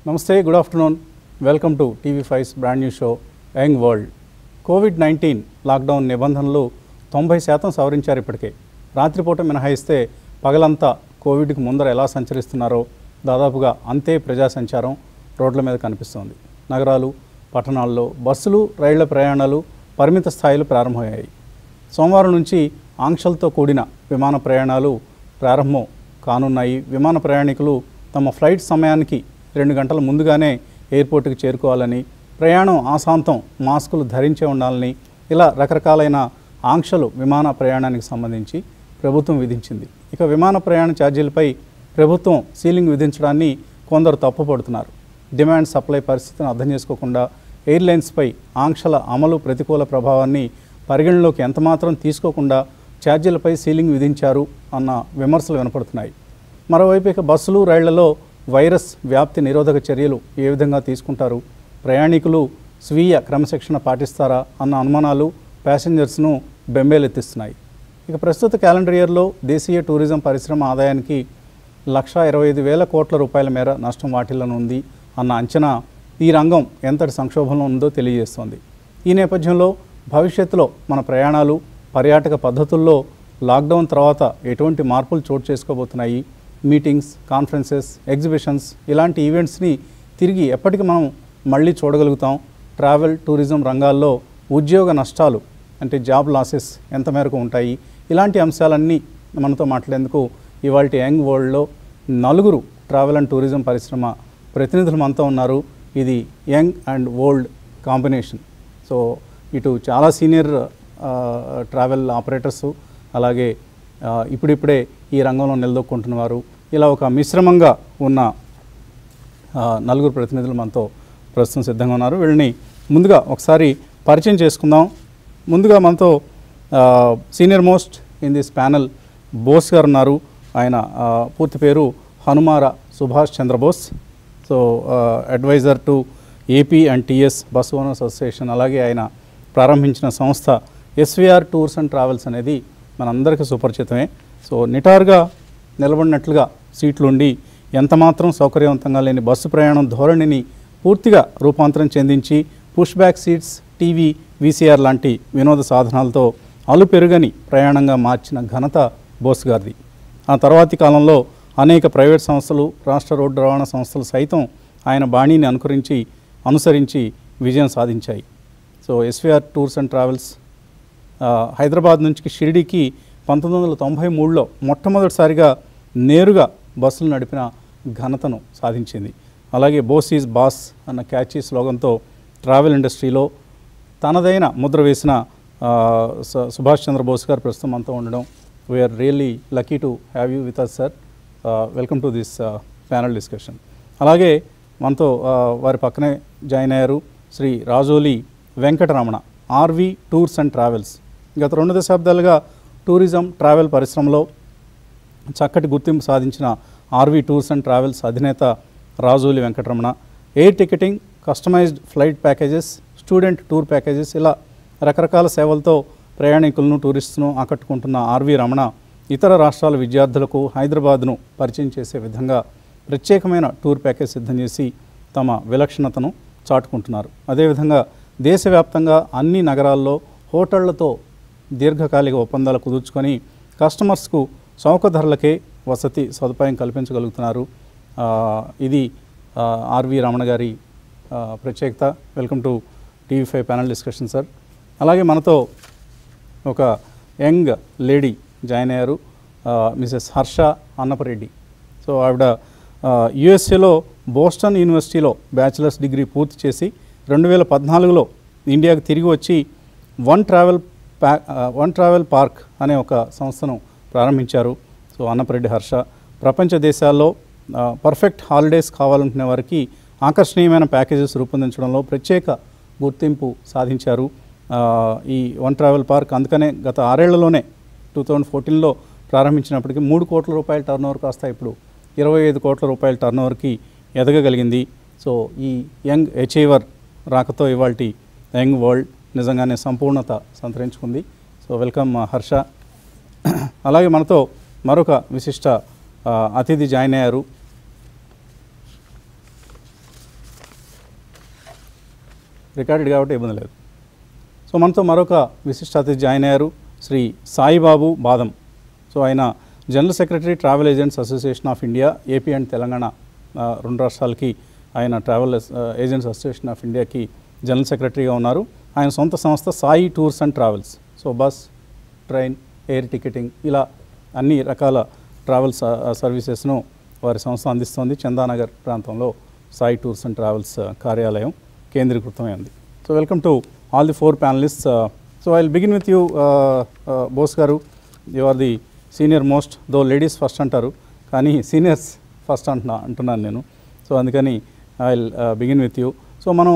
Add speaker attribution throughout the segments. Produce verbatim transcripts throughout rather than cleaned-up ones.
Speaker 1: నమస్తే, good afternoon. Welcome to TV five's brand new show young world. COVID nineteen lockdown నిబంధనలు తొంభై శాతం సవరించారు. ఇప్పటికే రాత్రిపూట మినహాయిస్తే పగలంతా కోవిడ్కి ముందర ఎలా సంచరిస్తున్నారో దాదాపుగా అంతే ప్రజా సంచారం రోడ్ల మీద కనిపిస్తోంది. నగరాలు, పట్టణాల్లో బస్సులు, రైళ్ల ప్రయాణాలు పరిమిత స్థాయిలో ప్రారంభమయ్యాయి. సోమవారం నుంచి ఆంక్షలతో కూడిన విమాన ప్రయాణాలు ప్రారంభం కానున్నాయి. విమాన ప్రయాణికులు తమ ఫ్లైట్ సమయానికి రెండు గంటల ముందుగానే ఎయిర్పోర్ట్కి చేరుకోవాలని, ప్రయాణం ఆశాంతం మాస్కులు ధరించే ఉండాలని, ఇలా రకరకాలైన ఆంక్షలు విమాన ప్రయాణానికి సంబంధించి ప్రభుత్వం విధించింది. ఇక విమాన ప్రయాణ ఛార్జీలపై ప్రభుత్వం సీలింగ్ విధించడాన్ని కొందరు తప్పుపడుతున్నారు. డిమాండ్ సప్లై పరిస్థితిని అర్థం చేసుకోకుండా ఎయిర్లైన్స్పై ఆంక్షల అమలు ప్రతికూల ప్రభావాన్ని పరిగణలోకి ఎంతమాత్రం తీసుకోకుండా ఛార్జీలపై సీలింగ్ విధించారు అన్న విమర్శలు వినపడుతున్నాయి. మరోవైపు ఇక బస్సులు, రైళ్లలో వైరస్ వ్యాప్తి నిరోధక చర్యలు ఏ విధంగా తీసుకుంటారు, ప్రయాణికులు స్వీయ క్రమశిక్షణ పాటిస్తారా అన్న అనుమానాలు ప్యాసింజర్స్ను బెంబేలెత్తిస్తున్నాయి. ఇక ప్రస్తుత క్యాలెండర్ ఇయర్లో దేశీయ టూరిజం పరిశ్రమ ఆదాయానికి లక్షా ఇరవై ఐదు వేల కోట్ల రూపాయల మేర నష్టం వాటిల్లోనుంది అన్న అంచనా ఈ రంగం ఎంతటి సంక్షోభంలో ఉందో తెలియజేస్తోంది. ఈ నేపథ్యంలో భవిష్యత్తులో మన ప్రయాణాలు, పర్యాటక పద్ధతుల్లో లాక్డౌన్ తర్వాత ఎటువంటి మార్పులు చోటు చేసుకోబోతున్నాయి, మీటింగ్స్, కాన్ఫరెన్సెస్, ఎగ్జిబిషన్స్ ఇలాంటి ఈవెంట్స్ని తిరిగి ఎప్పటికి మనం మళ్ళీ చూడగలుగుతాం, ట్రావెల్, టూరిజం రంగాల్లో ఉద్యోగ నష్టాలు అంటే జాబ్ లాసెస్ ఎంత మేరకు ఉంటాయి, ఇలాంటి అంశాలన్నీ మనతో మాట్లాడేందుకు ఇవాళ యంగ్ వరల్డ్లో నలుగురు ట్రావెల్ అండ్ టూరిజం పరిశ్రమ ప్రతినిధులు మనతో ఉన్నారు. ఇది young and old combination. So ఇటు చాలా సీనియర్ ట్రావెల్ ఆపరేటర్సు, అలాగే ఇప్పుడిప్పుడే ఈ రంగంలో నిలదొక్కుంటున్నవారు, ఇలా ఒక మిశ్రమంగా ఉన్న నలుగురు ప్రతినిధులు మనతో ప్రస్తుతం సిద్ధంగా ఉన్నారు. వీళ్ళని ముందుగా ఒకసారి పరిచయం చేసుకుందాం. ముందుగా మనతో senior most in this panel Bose garu ఉన్నారు. ఆయన పూర్తి పేరు Hanumara Subhash Chandrabose. So adviser to AP and TS bus owners association, అలాగే ఆయన ప్రారంభించిన సంస్థ ఎస్వీఆర్ టూర్స్ అండ్ ట్రావెల్స్ అనేది మనందరికీ సుపరిచితమే. సో నిటారుగా నిలబడినట్లుగా సీట్లుండి ఎంతమాత్రం సౌకర్యవంతంగా లేని బస్సు ప్రయాణం ధోరణిని పూర్తిగా రూపాంతరం చెందించి push back seats, TV, VCR లాంటి వినోద సాధనాలతో అలుపెరుగని ప్రయాణంగా మార్చిన ఘనత బోస్ గారిది. ఆ తర్వాతి కాలంలో అనేక ప్రైవేట్ సంస్థలు, రాష్ట్ర రోడ్డు రవాణా సంస్థలు సైతం ఆయన బాణీని అనుకరించి అనుసరించి విజయం సాధించాయి. So SVR tours and travels Hyderabad నుంచి షిరిడీకి పంతొమ్మిది వందల తొంభై మూడులో మొట్టమొదటిసారిగా నేరుగా బస్సులు నడిపిన ఘనతను సాధించింది. అలాగే బోస్ ఈజ్ బాస్ అన్న క్యాచీ స్లోగన్తో ట్రావెల్ ఇండస్ట్రీలో తనదైన ముద్ర వేసిన సుభాష్ చంద్రబోస్ గారు ప్రస్తుతం మనతో ఉండడం we're really lucky to have you with us sir. Welcome to this panel discussion. అలాగే మనతో వారి పక్కనే జాయిన్ అయ్యారు Shri Rajoli Venkataramana, RV tours and travels. గత రెండు దశాబ్దాలుగా టూరిజం, ట్రావెల్ పరిశ్రమలో చక్కటి గుర్తింపు సాధించిన ఆర్వి టూర్స్ అండ్ ట్రావెల్స్ అధినేత Rajoli Venkataramana air ticketing, customised flight packages, student tour packages ఇలా రకరకాల సేవలతో ప్రయాణికులను, టూరిస్టును ఆకట్టుకుంటున్న ఆర్వి రమణ ఇతర రాష్ట్రాల విద్యార్థులకు హైదరాబాద్ను పరిచయం చేసే విధంగా ప్రత్యేకమైన టూర్ ప్యాకేజ్ సిద్ధం చేసి తమ విలక్షణతను చాటుకుంటున్నారు. అదేవిధంగా దేశవ్యాప్తంగా అన్ని నగరాల్లో హోటళ్లతో దీర్ఘకాలిక ఒప్పందాలు కుదుర్చుకొని కస్టమర్స్కు చౌక ధరలకే వసతి సదుపాయం కల్పించగలుగుతున్నారు. ఇది ఆర్వి రమణ గారి ప్రత్యేకత. Welcome to TV five panel discussion sir. అలాగే మనతో ఒక యంగ్ లేడీ జాయిన్ అయ్యారు, మిసెస్ హర్ష అన్నపరెడ్డి. సో ఆవిడ యుఎస్ఏలో బోస్టన్ యూనివర్సిటీలో బ్యాచిలర్స్ డిగ్రీ పూర్తి చేసి రెండు వేల పద్నాలుగులో ఇండియాకి తిరిగి వచ్చి one travel pa one travel park అనే ఒక సంస్థను ప్రారంభించారు. సో అన్నపరెడ్డి హర్ష ప్రపంచ దేశాల్లో పర్ఫెక్ట్ హాలిడేస్ కావాలనుకునే వారికి ఆకర్షణీయమైన ప్యాకేజెస్ రూపొందించడంలో ప్రత్యేక గుర్తింపు సాధించారు ఈ వన్ ట్రావెల్ పార్క్. అందుకనే గత ఆరేళ్లలోనే టూ థౌజండ్ ఫోర్టీన్లో ప్రారంభించినప్పటికీ మూడు కోట్ల రూపాయల టర్న్ ఓవర్ కాస్త ఇప్పుడు ఇరవై ఐదు కోట్ల రూపాయల టర్న్ ఓవర్కి ఎదగగలిగింది. సో ఈ యంగ్ అచీవర్ రాకతో ఇవాల్టి యంగ్ వరల్డ్ నిజంగానే సంపూర్ణత సంతరించుకుంది. So welcome Harsha. అలాగే మనతో మరొక విశిష్ట అతిథి జాయిన్ అయ్యారు, రికార్డెడ్ కాబట్టి ఇబ్బంది లేదు. సో మనతో మరొక విశిష్ట అతిథి జాయిన్ అయ్యారు, శ్రీ సాయిబాబు బాదం. సో ఆయన general secretary travel agents association of India, AP and Telangana రెండు రాష్ట్రాలకి ఆయన ట్రావెల్ ఏజెంట్స్ అసోసియేషన్ ఆఫ్ ఇండియాకి జనరల్ సెక్రటరీగా ఉన్నారు. ఆయన సొంత సంస్థ Sai tours and travels. So bus, train, air ticketing ఇలా అన్ని రకాల ట్రావెల్ సర్వీసెస్ను వారి సంస్థ అందిస్తోంది. చందానగర్ ప్రాంతంలో సాయి టూర్స్ అండ్ ట్రావెల్స్ కార్యాలయం కేంద్రీకృతమై ఉంది. So welcome to all the four panellist. So I will begin with you Bose garu. You are the senior most, though ladies first అంటారు కానీ సీనియర్స్ ఫస్ట్ అంటున్నా అంటున్నాను నేను. సో అందుకని I will begin with you. So మనం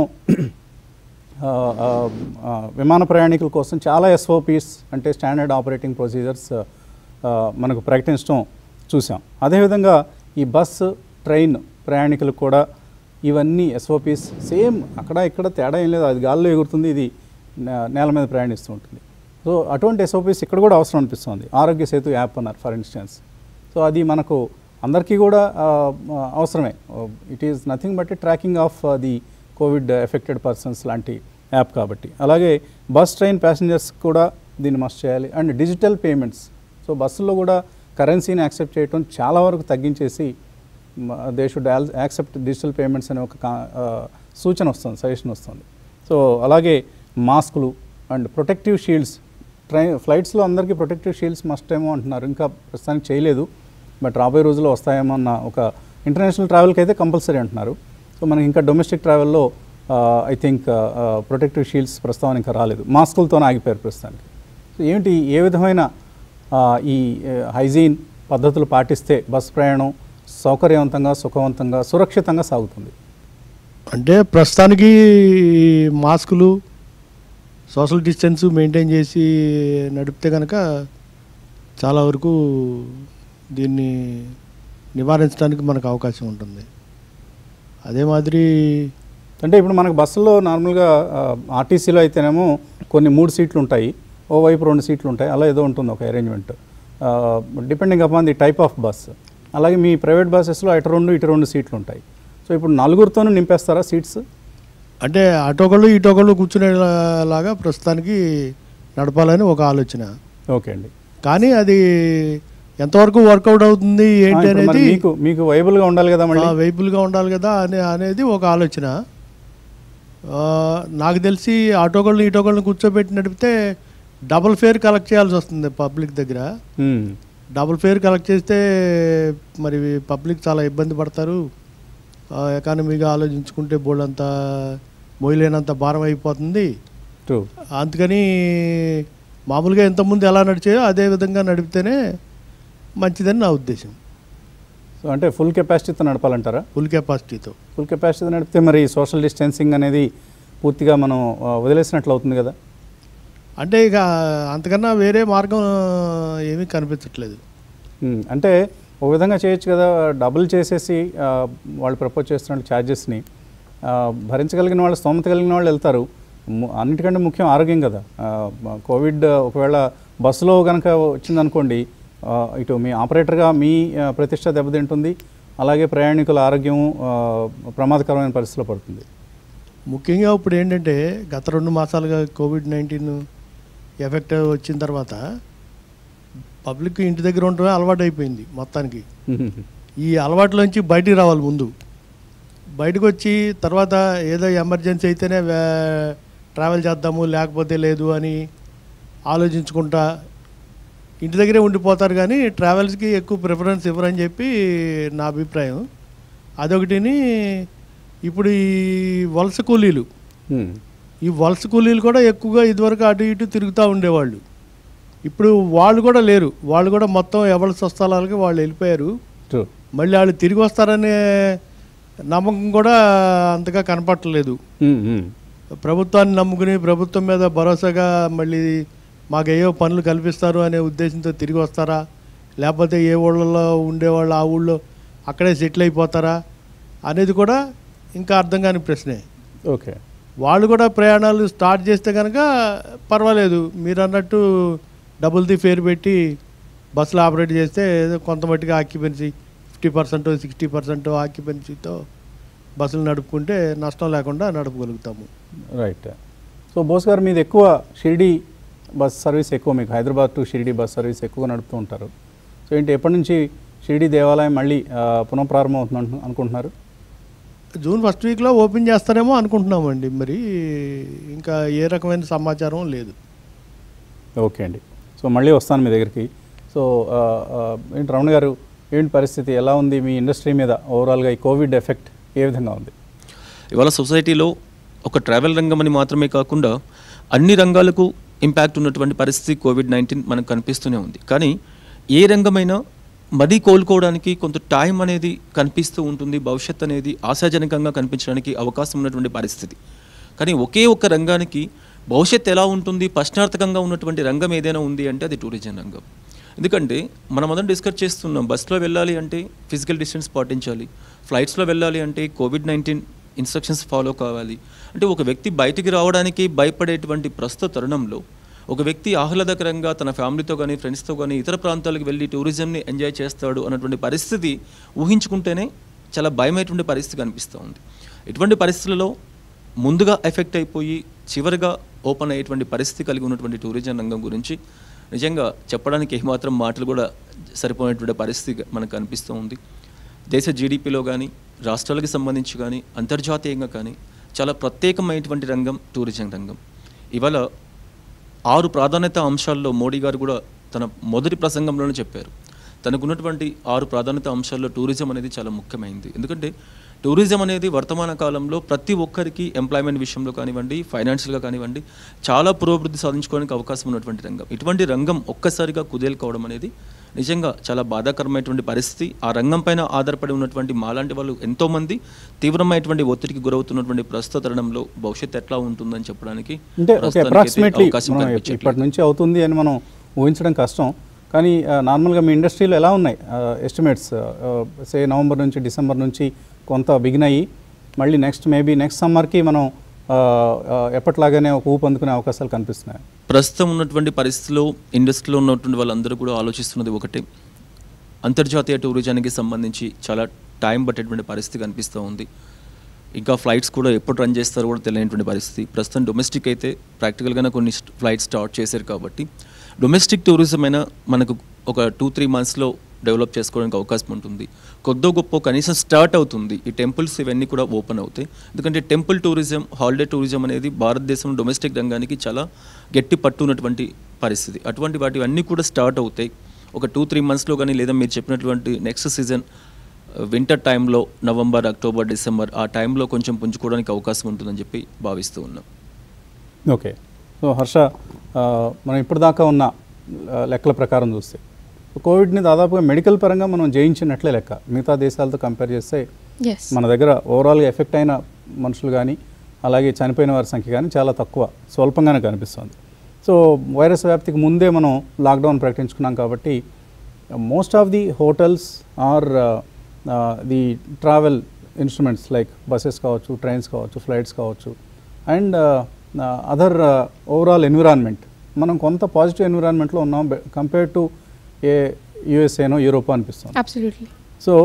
Speaker 1: విమాన ప్రయాణికుల కోసం చాలా ఎస్ఓపీస్ అంటే స్టాండర్డ్ ఆపరేటింగ్ ప్రొసీజర్స్ మనకు ప్రకటించడం చూసాం. అదేవిధంగా ఈ బస్సు, ట్రైన్ ప్రయాణికులకు కూడా ఇవన్నీ ఎస్ఓపీస్ సేమ్, అక్కడ ఇక్కడ తేడా ఏం లేదు. అది గాల్లో ఎగురుతుంది, ఇది నేల మీద ప్రయాణిస్తూ ఉంటుంది. సో అటువంటి ఎస్ఓపీస్ ఇక్కడ కూడా అవసరం అనిపిస్తుంది. ఆరోగ్య సేతు యాప్ అన్నారు ఫర్ ఇన్స్టెన్స్. సో అది మనకు అందరికీ కూడా అవసరమే. It is nothing but tracking of the COVID affected persons లాంటి యాప్ కాబట్టి. అలాగే బస్, ట్రైన్ ప్యాసింజర్స్ కూడా దీన్ని మస్ట్ చేయాలి. And digital payments. సో బస్సుల్లో కూడా కరెన్సీని యాక్సెప్ట్ చేయడం చాలా వరకు తగ్గించేసి they should accept digital payments అనే ఒక సూచన వస్తుంది, సజెషన్ వస్తుంది. సో అలాగే మాస్కులు అండ్ ప్రొటెక్టివ్ షీల్డ్స్. ట్రైన్ ఫ్లైట్స్లో అందరికీ ప్రొటెక్టివ్ షీల్డ్స్ మస్ట్ ఏమో అంటున్నారు, ఇంకా ప్రస్తుతానికి చేయలేదు, బట్ రాబోయే రోజుల్లో వస్తాయేమో అన్న ఒక ఇంటర్నేషనల్ ట్రావెల్కి అయితే కంపల్సరీ అంటున్నారు. సో మనకి ఇంకా డొమెస్టిక్ ట్రావెల్లో ఐ థింక్ ప్రొటెక్టివ్ షీల్డ్స్ ప్రస్తుతం ఇంకా రాలేదు, మాస్కులతోనే ఆగిపోయారు ప్రస్తుతానికి. సో ఏమిటి, ఏ విధమైన ఈ హైజీన్ పద్ధతులు పాటిస్తే బస్ ప్రయాణం సౌకర్యవంతంగా, సుఖవంతంగా, సురక్షితంగా సాగుతుంది?
Speaker 2: అంటే ప్రస్తుతానికి మాస్కులు, సోషల్ డిస్టెన్స్ మెయింటైన్ చేసి నడిపితే కనుక చాలా వరకు దీన్ని నివారించడానికి మనకు అవకాశం ఉంటుంది. అదే మాదిరి
Speaker 1: అంటే ఇప్పుడు మనకు బస్సుల్లో నార్మల్గా ఆర్టీసీలో అయితేనేమో కొన్ని మూడు సీట్లు ఉంటాయి, ఓవైపు రెండు సీట్లు ఉంటాయి, అలా ఏదో ఉంటుంది ఒక arrangement depending upon the type of bus. అలాగే మీ ప్రైవేట్ బస్సెస్లో అటు రెండు ఇటు రెండు సీట్లు ఉంటాయి. సో ఇప్పుడు నలుగురితోనూ నింపేస్తారా సీట్స్?
Speaker 2: అంటే అటొకళ్ళు ఇటొకళ్ళు కూర్చునేలాగా ప్రస్తుతానికి నడపాలని ఒక ఆలోచన.
Speaker 1: ఓకే అండి.
Speaker 2: కానీ అది ఎంతవరకు వర్కౌట్ అవుతుంది ఏంటి అనేది
Speaker 1: మీకు మీకు వైబుల్గా ఉండాలి కదా, మళ్ళీ
Speaker 2: వైబుల్గా ఉండాలి కదా అనే అనేది ఒక ఆలోచన. నాకు తెలిసి ఆటోకళ్ళని ఇటోకళ్ళని కూర్చోబెట్టి నడిపితే డబుల్ ఫేర్ కలెక్ట్ చేయాల్సి వస్తుంది పబ్లిక్ దగ్గర. డబుల్ ఫేర్ కలెక్ట్ చేస్తే మరి పబ్లిక్ చాలా ఇబ్బంది పడతారు. ఎకానమీగా ఆలోచించుకుంటే బోర్డు అంతా మోయలేనంత భారం అయిపోతుంది. అందుకని మామూలుగా ఇంతకుముందు ఎలా నడిచాయో అదే విధంగా నడిపితేనే మంచిదని నా ఉద్దేశం.
Speaker 1: సో అంటే ఫుల్ కెపాసిటీతో నడపాలంటారా?
Speaker 2: ఫుల్ కెపాసిటీతో
Speaker 1: ఫుల్ కెపాసిటీతో నడిపితే మరి సోషల్ డిస్టెన్సింగ్ అనేది పూర్తిగా మనం వదిలేసినట్లు అవుతుంది కదా.
Speaker 2: అంటే ఇక అంతకన్నా వేరే మార్గం ఏమీ కనిపించట్లేదు.
Speaker 1: అంటే ఒక విధంగా చేయొచ్చు కదా, డబుల్ చేసేసి వాళ్ళు ప్రపోజ్ చేస్తున్న ఛార్జెస్ని భరించగలిగిన వాళ్ళు, స్తోమత కలిగిన వాళ్ళు వెళ్తారు. అన్నిటికంటే ముఖ్యం ఆరోగ్యం కదా. కోవిడ్ ఒకవేళ బస్సులో కనుక వచ్చిందనుకోండి, ఇటు మీ ఆపరేటర్గా మీ ప్రతిష్ట దెబ్బతింటుంది, అలాగే ప్రయాణికుల ఆరోగ్యం ప్రమాదకరమైన పరిస్థితిలో పడుతుంది.
Speaker 2: ముఖ్యంగా ఇప్పుడు ఏంటంటే గత రెండు మాసాలుగా కోవిడ్ నైన్టీన్ ఎఫెక్ట్ వచ్చిన తర్వాత పబ్లిక్ ఇంటి దగ్గర ఉండటమే అలవాటు అయిపోయింది మొత్తానికి. ఈ అలవాటులోంచి బయటికి రావాలి. ముందు బయటకు వచ్చి తర్వాత ఏదో ఎమర్జెన్సీ అయితేనే ట్రావెల్ చేద్దాము, లేకపోతే లేదు అని ఆలోచించుకుంటా ఇంటి దగ్గరే ఉండిపోతారు. కానీ ట్రావెల్స్కి ఎక్కువ ప్రిఫరెన్స్ ఇవ్వరని చెప్పి నా అభిప్రాయం. అదొకటిని. ఇప్పుడు ఈ వలస కూలీలు ఈ వలస కూలీలు కూడా ఎక్కువగా ఇదివరకు అటు ఇటు తిరుగుతూ ఉండేవాళ్ళు. ఇప్పుడు వాళ్ళు కూడా లేరు. వాళ్ళు కూడా మొత్తం ఎవరి స్వస్థలాలకి వాళ్ళు వెళ్ళిపోయారు. మళ్ళీ వాళ్ళు తిరిగి వస్తారనే నమ్మకం కూడా అంతగా కనపట్టలేదు. ప్రభుత్వాన్ని నమ్ముకుని ప్రభుత్వం మీద భరోసాగా మళ్ళీ మాకు ఏవో పనులు కల్పిస్తారు అనే ఉద్దేశంతో తిరిగి వస్తారా, లేకపోతే ఏ ఊళ్ళలో ఉండేవాళ్ళు ఆ ఊళ్ళో అక్కడే సెటిల్ అయిపోతారా అనేది కూడా ఇంకా అర్థం కాని ప్రశ్నే.
Speaker 1: ఓకే,
Speaker 2: వాళ్ళు కూడా ప్రయాణాలు స్టార్ట్ చేస్తే కనుక పర్వాలేదు. మీరు అన్నట్టు డబుల్ ది ఫేర్ పెట్టి బస్సులు ఆపరేట్ చేస్తే కొంత మట్టిగా occupancy fifty percent sixty percent ఆక్యుపెన్సీతో బస్సులు నడుపుకుంటే నష్టం లేకుండా నడపగలుగుతాము.
Speaker 1: రైట్. సో బోస్ గారు మీది ఎక్కువ షిరిడి బస్ సర్వీస్ ఎక్కువ, మీకు Hyderabad to Shirdi bus service ఎక్కువగా నడుపుతూ ఉంటారు. సో ఏంటి ఎప్పటి నుంచి షిరిడి దేవాలయం మళ్ళీ పునఃప్రారంభం అవుతుంది అనుకుంటున్నారు?
Speaker 2: జూన్ ఫస్ట్ వీక్లో ఓపెన్ చేస్తారేమో అనుకుంటున్నామండి. మరి ఇంకా ఏ రకమైన సమాచారం లేదు.
Speaker 1: ఓకే అండి. సో మళ్ళీ వస్తాను మీ దగ్గరికి. సో ఏంటి రమణ గారు, ఏంటి పరిస్థితి ఎలా ఉంది మీ ఇండస్ట్రీ మీద ఓవరాల్గా ఈ కోవిడ్ ఎఫెక్ట్ ఏ విధంగా ఉంది?
Speaker 3: ఇవాళ సొసైటీలో ఒక ట్రావెల్ రంగం అని మాత్రమే కాకుండా అన్ని రంగాలకు ఇంపాక్ట్ ఉన్నటువంటి పరిస్థితి కోవిడ్ నైన్టీన్ మనకు కనిపిస్తూనే ఉంది. కానీ ఏ రంగమైనా మరీ కోలుకోవడానికి కొంత టైం అనేది కనిపిస్తూ ఉంటుంది, భవిష్యత్ అనేది ఆశాజనకంగా కనిపించడానికి అవకాశం ఉన్నటువంటి పరిస్థితి. కానీ ఒకే ఒక్క రంగానికి భవిష్యత్ ఎలా ఉంటుంది, ప్రశ్నార్థకంగా ఉన్నటువంటి రంగం ఏదైనా ఉంది అంటే అది టూరిజం రంగం. ఎందుకంటే మనం మొదట డిస్కస్ చేస్తున్నాం, బస్సులో వెళ్ళాలి అంటే ఫిజికల్ డిస్టెన్స్ పాటించాలి, ఫ్లైట్స్లో వెళ్ళాలి అంటే కోవిడ్ నైన్టీన్ ఇన్స్ట్రక్షన్స్ ఫాలో కావాలి. అంటే ఒక వ్యక్తి బయటికి రావడానికి భయపడేటువంటి ప్రస్తుత తరుణంలో ఒక వ్యక్తి ఆహ్లాదకరంగా తన ఫ్యామిలీతో కానీ ఫ్రెండ్స్తో కానీ ఇతర ప్రాంతాలకు వెళ్ళి టూరిజంని ఎంజాయ్ చేస్తాడు అన్నటువంటి పరిస్థితి ఊహించుకుంటేనే చాలా భయమైనటువంటి పరిస్థితి కనిపిస్తూ ఉంది. ఇటువంటి పరిస్థితులలో ముందుగా ఎఫెక్ట్ అయిపోయి చివరిగా ఓపెన్ అయ్యేటువంటి పరిస్థితి కలిగి ఉన్నటువంటి టూరిజం రంగం గురించి నిజంగా చెప్పడానికి ఏమాత్రం మాటలు కూడా సరిపోయినటువంటి పరిస్థితి మనకు కనిపిస్తూ ఉంది. దేశ జీడిపిలో కానీ రాష్ట్రాలకు సంబంధించి కానీ అంతర్జాతీయంగా కానీ చాలా ప్రత్యేకమైనటువంటి రంగం టూరిజం రంగం. ఇవాళ ఆరు ప్రాధాన్యత అంశాల్లో మోడీ గారు కూడా తన మొదటి ప్రసంగంలోనే చెప్పారు. తనకున్నటువంటి ఆరు ప్రాధాన్యత అంశాల్లో టూరిజం అనేది చాలా ముఖ్యమైనది. ఎందుకంటే టూరిజం అనేది వర్తమాన కాలంలో ప్రతి ఒక్కరికి ఎంప్లాయ్మెంట్ విషయంలో కానివ్వండి, ఫైనాన్షియల్గా కానివ్వండి చాలా పురోభివృద్ధి సాధించుకోవడానికి అవకాశం ఉన్నటువంటి రంగం. ఇటువంటి రంగం ఒక్కసారిగా కుదేలుకోవడం అనేది నిజంగా చాలా బాధాకరమైనటువంటి పరిస్థితి. ఆ రంగం పైన ఆధారపడి ఉన్నటువంటి మాలాంటి వాళ్ళు ఎంతోమంది తీవ్రమైనటువంటి ఒత్తిడికి గురవుతున్నటువంటి ప్రస్తుత తరుణంలో భవిష్యత్తు ఎట్లా ఉంటుందని చెప్పడానికి
Speaker 1: అంటే అప్రాక్సిమేట్లీ ఇప్పటి నుంచి అవుతుంది అని మనం ఊహించడం కష్టం. కానీ నార్మల్గా మీ ఇండస్ట్రీలో ఎలా ఉన్నాయి ఎస్టిమేట్స్? సే నవంబర్ నుంచి డిసెంబర్ నుంచి కొంత బిగిన్ అయ్యి మళ్ళీ నెక్స్ట్ మేబీ నెక్స్ట్ సమ్మర్కి మనం ఎప్పటిలాగానే ఒక ఊపు అందుకునే అవకాశాలు కనిపిస్తున్నాయి.
Speaker 3: ప్రస్తుతం ఉన్నటువంటి పరిస్థితిలో ఇండస్ట్రీలో ఉన్నటువంటి వాళ్ళందరూ కూడా ఆలోచిస్తున్నది ఒకటే, అంతర్జాతీయ టూరిజానికి సంబంధించి చాలా టైం పట్టేటువంటి పరిస్థితి కనిపిస్తూ ఉంది. ఇంకా ఫ్లైట్స్ కూడా ఎప్పుడు రన్ చేస్తారో కూడా తెలియనటువంటి పరిస్థితి. ప్రస్తుతం డొమెస్టిక్ అయితే ప్రాక్టికల్గానే కొన్ని ఫ్లైట్స్ స్టార్ట్ చేశారు కాబట్టి డొమెస్టిక్ టూరిజం అయినా మనకు ఒక టూ త్రీ మంత్స్లో డెవలప్ చేసుకోవడానికి అవకాశం ఉంటుంది. కొద్దో గొప్ప కనీసం స్టార్ట్ అవుతుంది. ఈ టెంపుల్స్ ఇవన్నీ కూడా ఓపెన్ అవుతాయి. ఎందుకంటే టెంపుల్ టూరిజం, హాలిడే టూరిజం అనేది భారతదేశంలో డొమెస్టిక్ రంగానికి చాలా గట్టి పట్టు ఉన్నటువంటి పరిస్థితి. అటువంటి వాటి అన్నీ కూడా స్టార్ట్ అవుతాయి ఒక టూ త్రీ మంత్స్లో కానీ, లేదా మీరు చెప్పినటువంటి నెక్స్ట్ సీజన్ వింటర్ టైంలో నవంబర్, అక్టోబర్, డిసెంబర్ ఆ టైంలో కొంచెం పుంజుకోవడానికి అవకాశం ఉంటుందని చెప్పి భావిస్తూ ఉన్నాం.
Speaker 1: ఓకే. సో హర్ష, మనం ఇప్పటిదాకా ఉన్న లెక్కల ప్రకారం చూస్తే కోవిడ్ని దాదాపుగా మెడికల్ పరంగా మనం జయించినట్లే లెక్క. మిగతా దేశాలతో కంపేర్ చేస్తే మన దగ్గర ఓవరాల్గా ఎఫెక్ట్ అయిన మనుషులు కానీ అలాగే చనిపోయిన వారి సంఖ్య కానీ చాలా తక్కువ, స్వల్పంగానే కనిపిస్తుంది. సో వైరస్ వ్యాప్తికి ముందే మనం లాక్డౌన్ ప్రకటించుకున్నాం కాబట్టి most of the hotels or the travel instruments like buses కావచ్చు, ట్రైన్స్ కావచ్చు, ఫ్లైట్స్ కావచ్చు అండ్ అదర్ ఓవరాల్ ఎన్విరాన్మెంట్ మనం కొంత పాజిటివ్ ఎన్విరాన్మెంట్లో ఉన్నాం కంపేర్ టు ఏ యూఎస్ఏనో యూరోపో అనిపిస్తుంది.
Speaker 4: అబ్సల్యూట్లీ.
Speaker 1: సో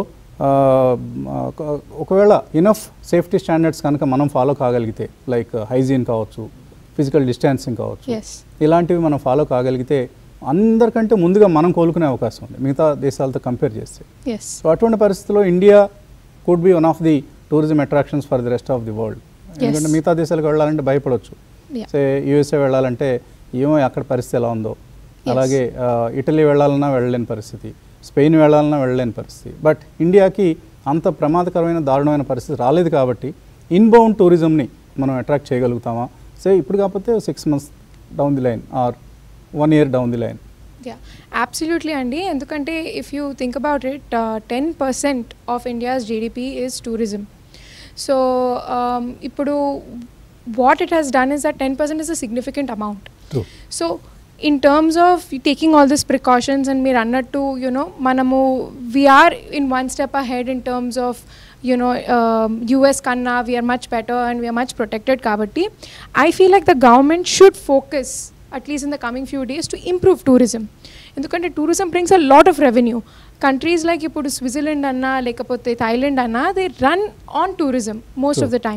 Speaker 1: ఒకవేళ ఇనఫ్ సేఫ్టీ స్టాండర్డ్స్ కనుక మనం ఫాలో కాగలిగితే లైక్ హైజీన్ కావచ్చు, ఫిజికల్ డిస్టెన్సింగ్ కావచ్చు, ఇలాంటివి మనం ఫాలో కాగలిగితే అందరికంటే ముందుగా మనం కోలుకునే అవకాశం ఉంది మిగతా దేశాలతో కంపేర్ చేస్తే. సో అటువంటి పరిస్థితుల్లో India could be one of the tourism attractions for the rest of the world. ఎందుకంటే మిగతా దేశాలకు వెళ్ళాలంటే భయపడవచ్చు. సే యూఎస్ఏ వెళ్ళాలంటే ఏమో అక్కడ పరిస్థితి ఎలా ఉందో, అలాగే ఇటలీ వెళ్ళాలన్నా వెళ్ళలేని పరిస్థితి, స్పెయిన్ వెళ్ళాలన్నా వెళ్ళలేని పరిస్థితి. బట్ ఇండియాకి అంత ప్రమాదకరమైన దారుణమైన పరిస్థితి రాలేదు కాబట్టి ఇన్బౌండ్ టూరిజంని మనం అట్రాక్ట్ చేయగలుగుతామా? సే ఇప్పుడు కాకపోతే six months down the line or one year down the line.
Speaker 4: Yeah, absolutely అండి. ఎందుకంటే if you think about it, ten percent of India's GDP is tourism. So ఇప్పుడు what it has done is that ten percent is a significant amount.
Speaker 1: True.
Speaker 4: So in terms of taking all these precautions and meer annattu, you know, manamu we are in one step ahead in terms of, you know, um, U S kanna we are much better and we are much protected kabatti I feel like the government should focus at least in the coming few days to improve tourism. Endukante tourism brings a lot of revenue. Countries like ippudu Switzerland anna lekapothe Thailand anna, they run on tourism most True. of the time.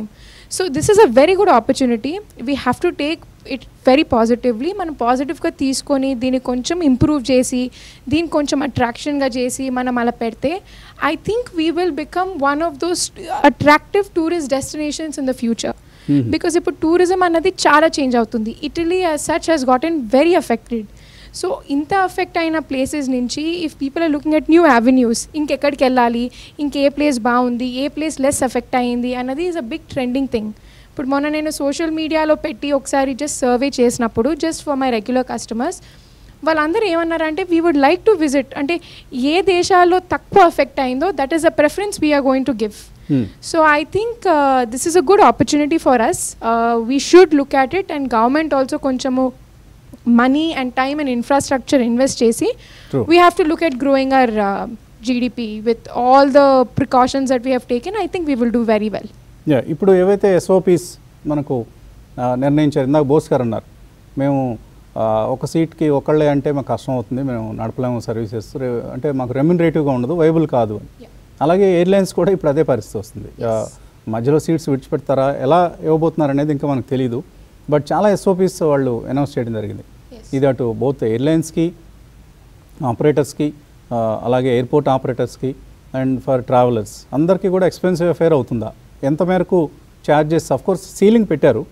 Speaker 4: So this is a very good opportunity. We have to take it very positively. మనం పాజిటివ్గా తీసుకొని దీన్ని కొంచెం improve చేసి దీన్ని కొంచెం అట్రాక్షన్గా చేసి మనం అలా పెడితే I think we will become one of those attractive tourist destinations in the future. Because ఇప్పుడు టూరిజం అన్నది చాలా చేంజ్ అవుతుంది. Italy as such has gotten very affected. So ఇంత అఫెక్ట్ అయిన ప్లేసెస్ నుంచి if people are looking at new avenues, ఇంకెక్కడికి వెళ్ళాలి, ఇంకే ప్లేస్ బాగుంది, ఏ ప్లేస్ లెస్ ఎఫెక్ట్ అయ్యింది అన్నది is a big trending thing. ఇప్పుడు మొన్న నేను సోషల్ మీడియాలో పెట్టి ఒకసారి జస్ట్ సర్వే చేసినప్పుడు just for my regular customers వాళ్ళందరూ ఏమన్నారంటే we would like to visit, అంటే ఏ దేశాల్లో తక్కువ ఎఫెక్ట్ అయిందో that is a preference we're going to give. So I think this is a good opportunity for us. We should look at it and government also కొంచెము money and time and infrastructure invest chesi.
Speaker 1: True.
Speaker 4: We have to look at growing our uh, G D P with all the precautions that we have taken. I think we will do very well.
Speaker 1: Yeah, ఇప్పుడు ఏవైతే SOPs మనకు నిర్ణయించారు, ఇందాక బోస్ గారు అన్నారు మేము ఒక సీట్కి ఒకళ్ళే అంటే మాకు కష్టం అవుతుంది, మేము నడపలేము సర్వీసెస్, అంటే మాకు రెమ్యునరేటివ్గా ఉండదు, వైబుల్ కాదు అని. అలాగే ఎయిర్లైన్స్ కూడా ఇప్పుడు అదే పరిస్థితి వస్తుంది. మధ్యలో సీట్స్ విడిచిపెడతారా, ఎలా ఇవ్వబోతున్నారు అనేది ఇంకా మనకు తెలియదు. బట్ చాలా ఎస్ఓపీస్ వాళ్ళు అనౌన్స్ చేయడం జరిగింది. ఇది అటు బౌత్ ఎయిర్లైన్స్కి, ఆపరేటర్స్కి, అలాగే ఎయిర్పోర్ట్ ఆపరేటర్స్కి అండ్ ఫర్ ట్రావెలర్స్ అందరికీ కూడా ఎక్స్పెన్సివ్ అఫేర్ అవుతుందా, ఎంత మేరకు ఛార్జెస్, అఫ్కోర్స్ సీలింగ్ పెట్టారు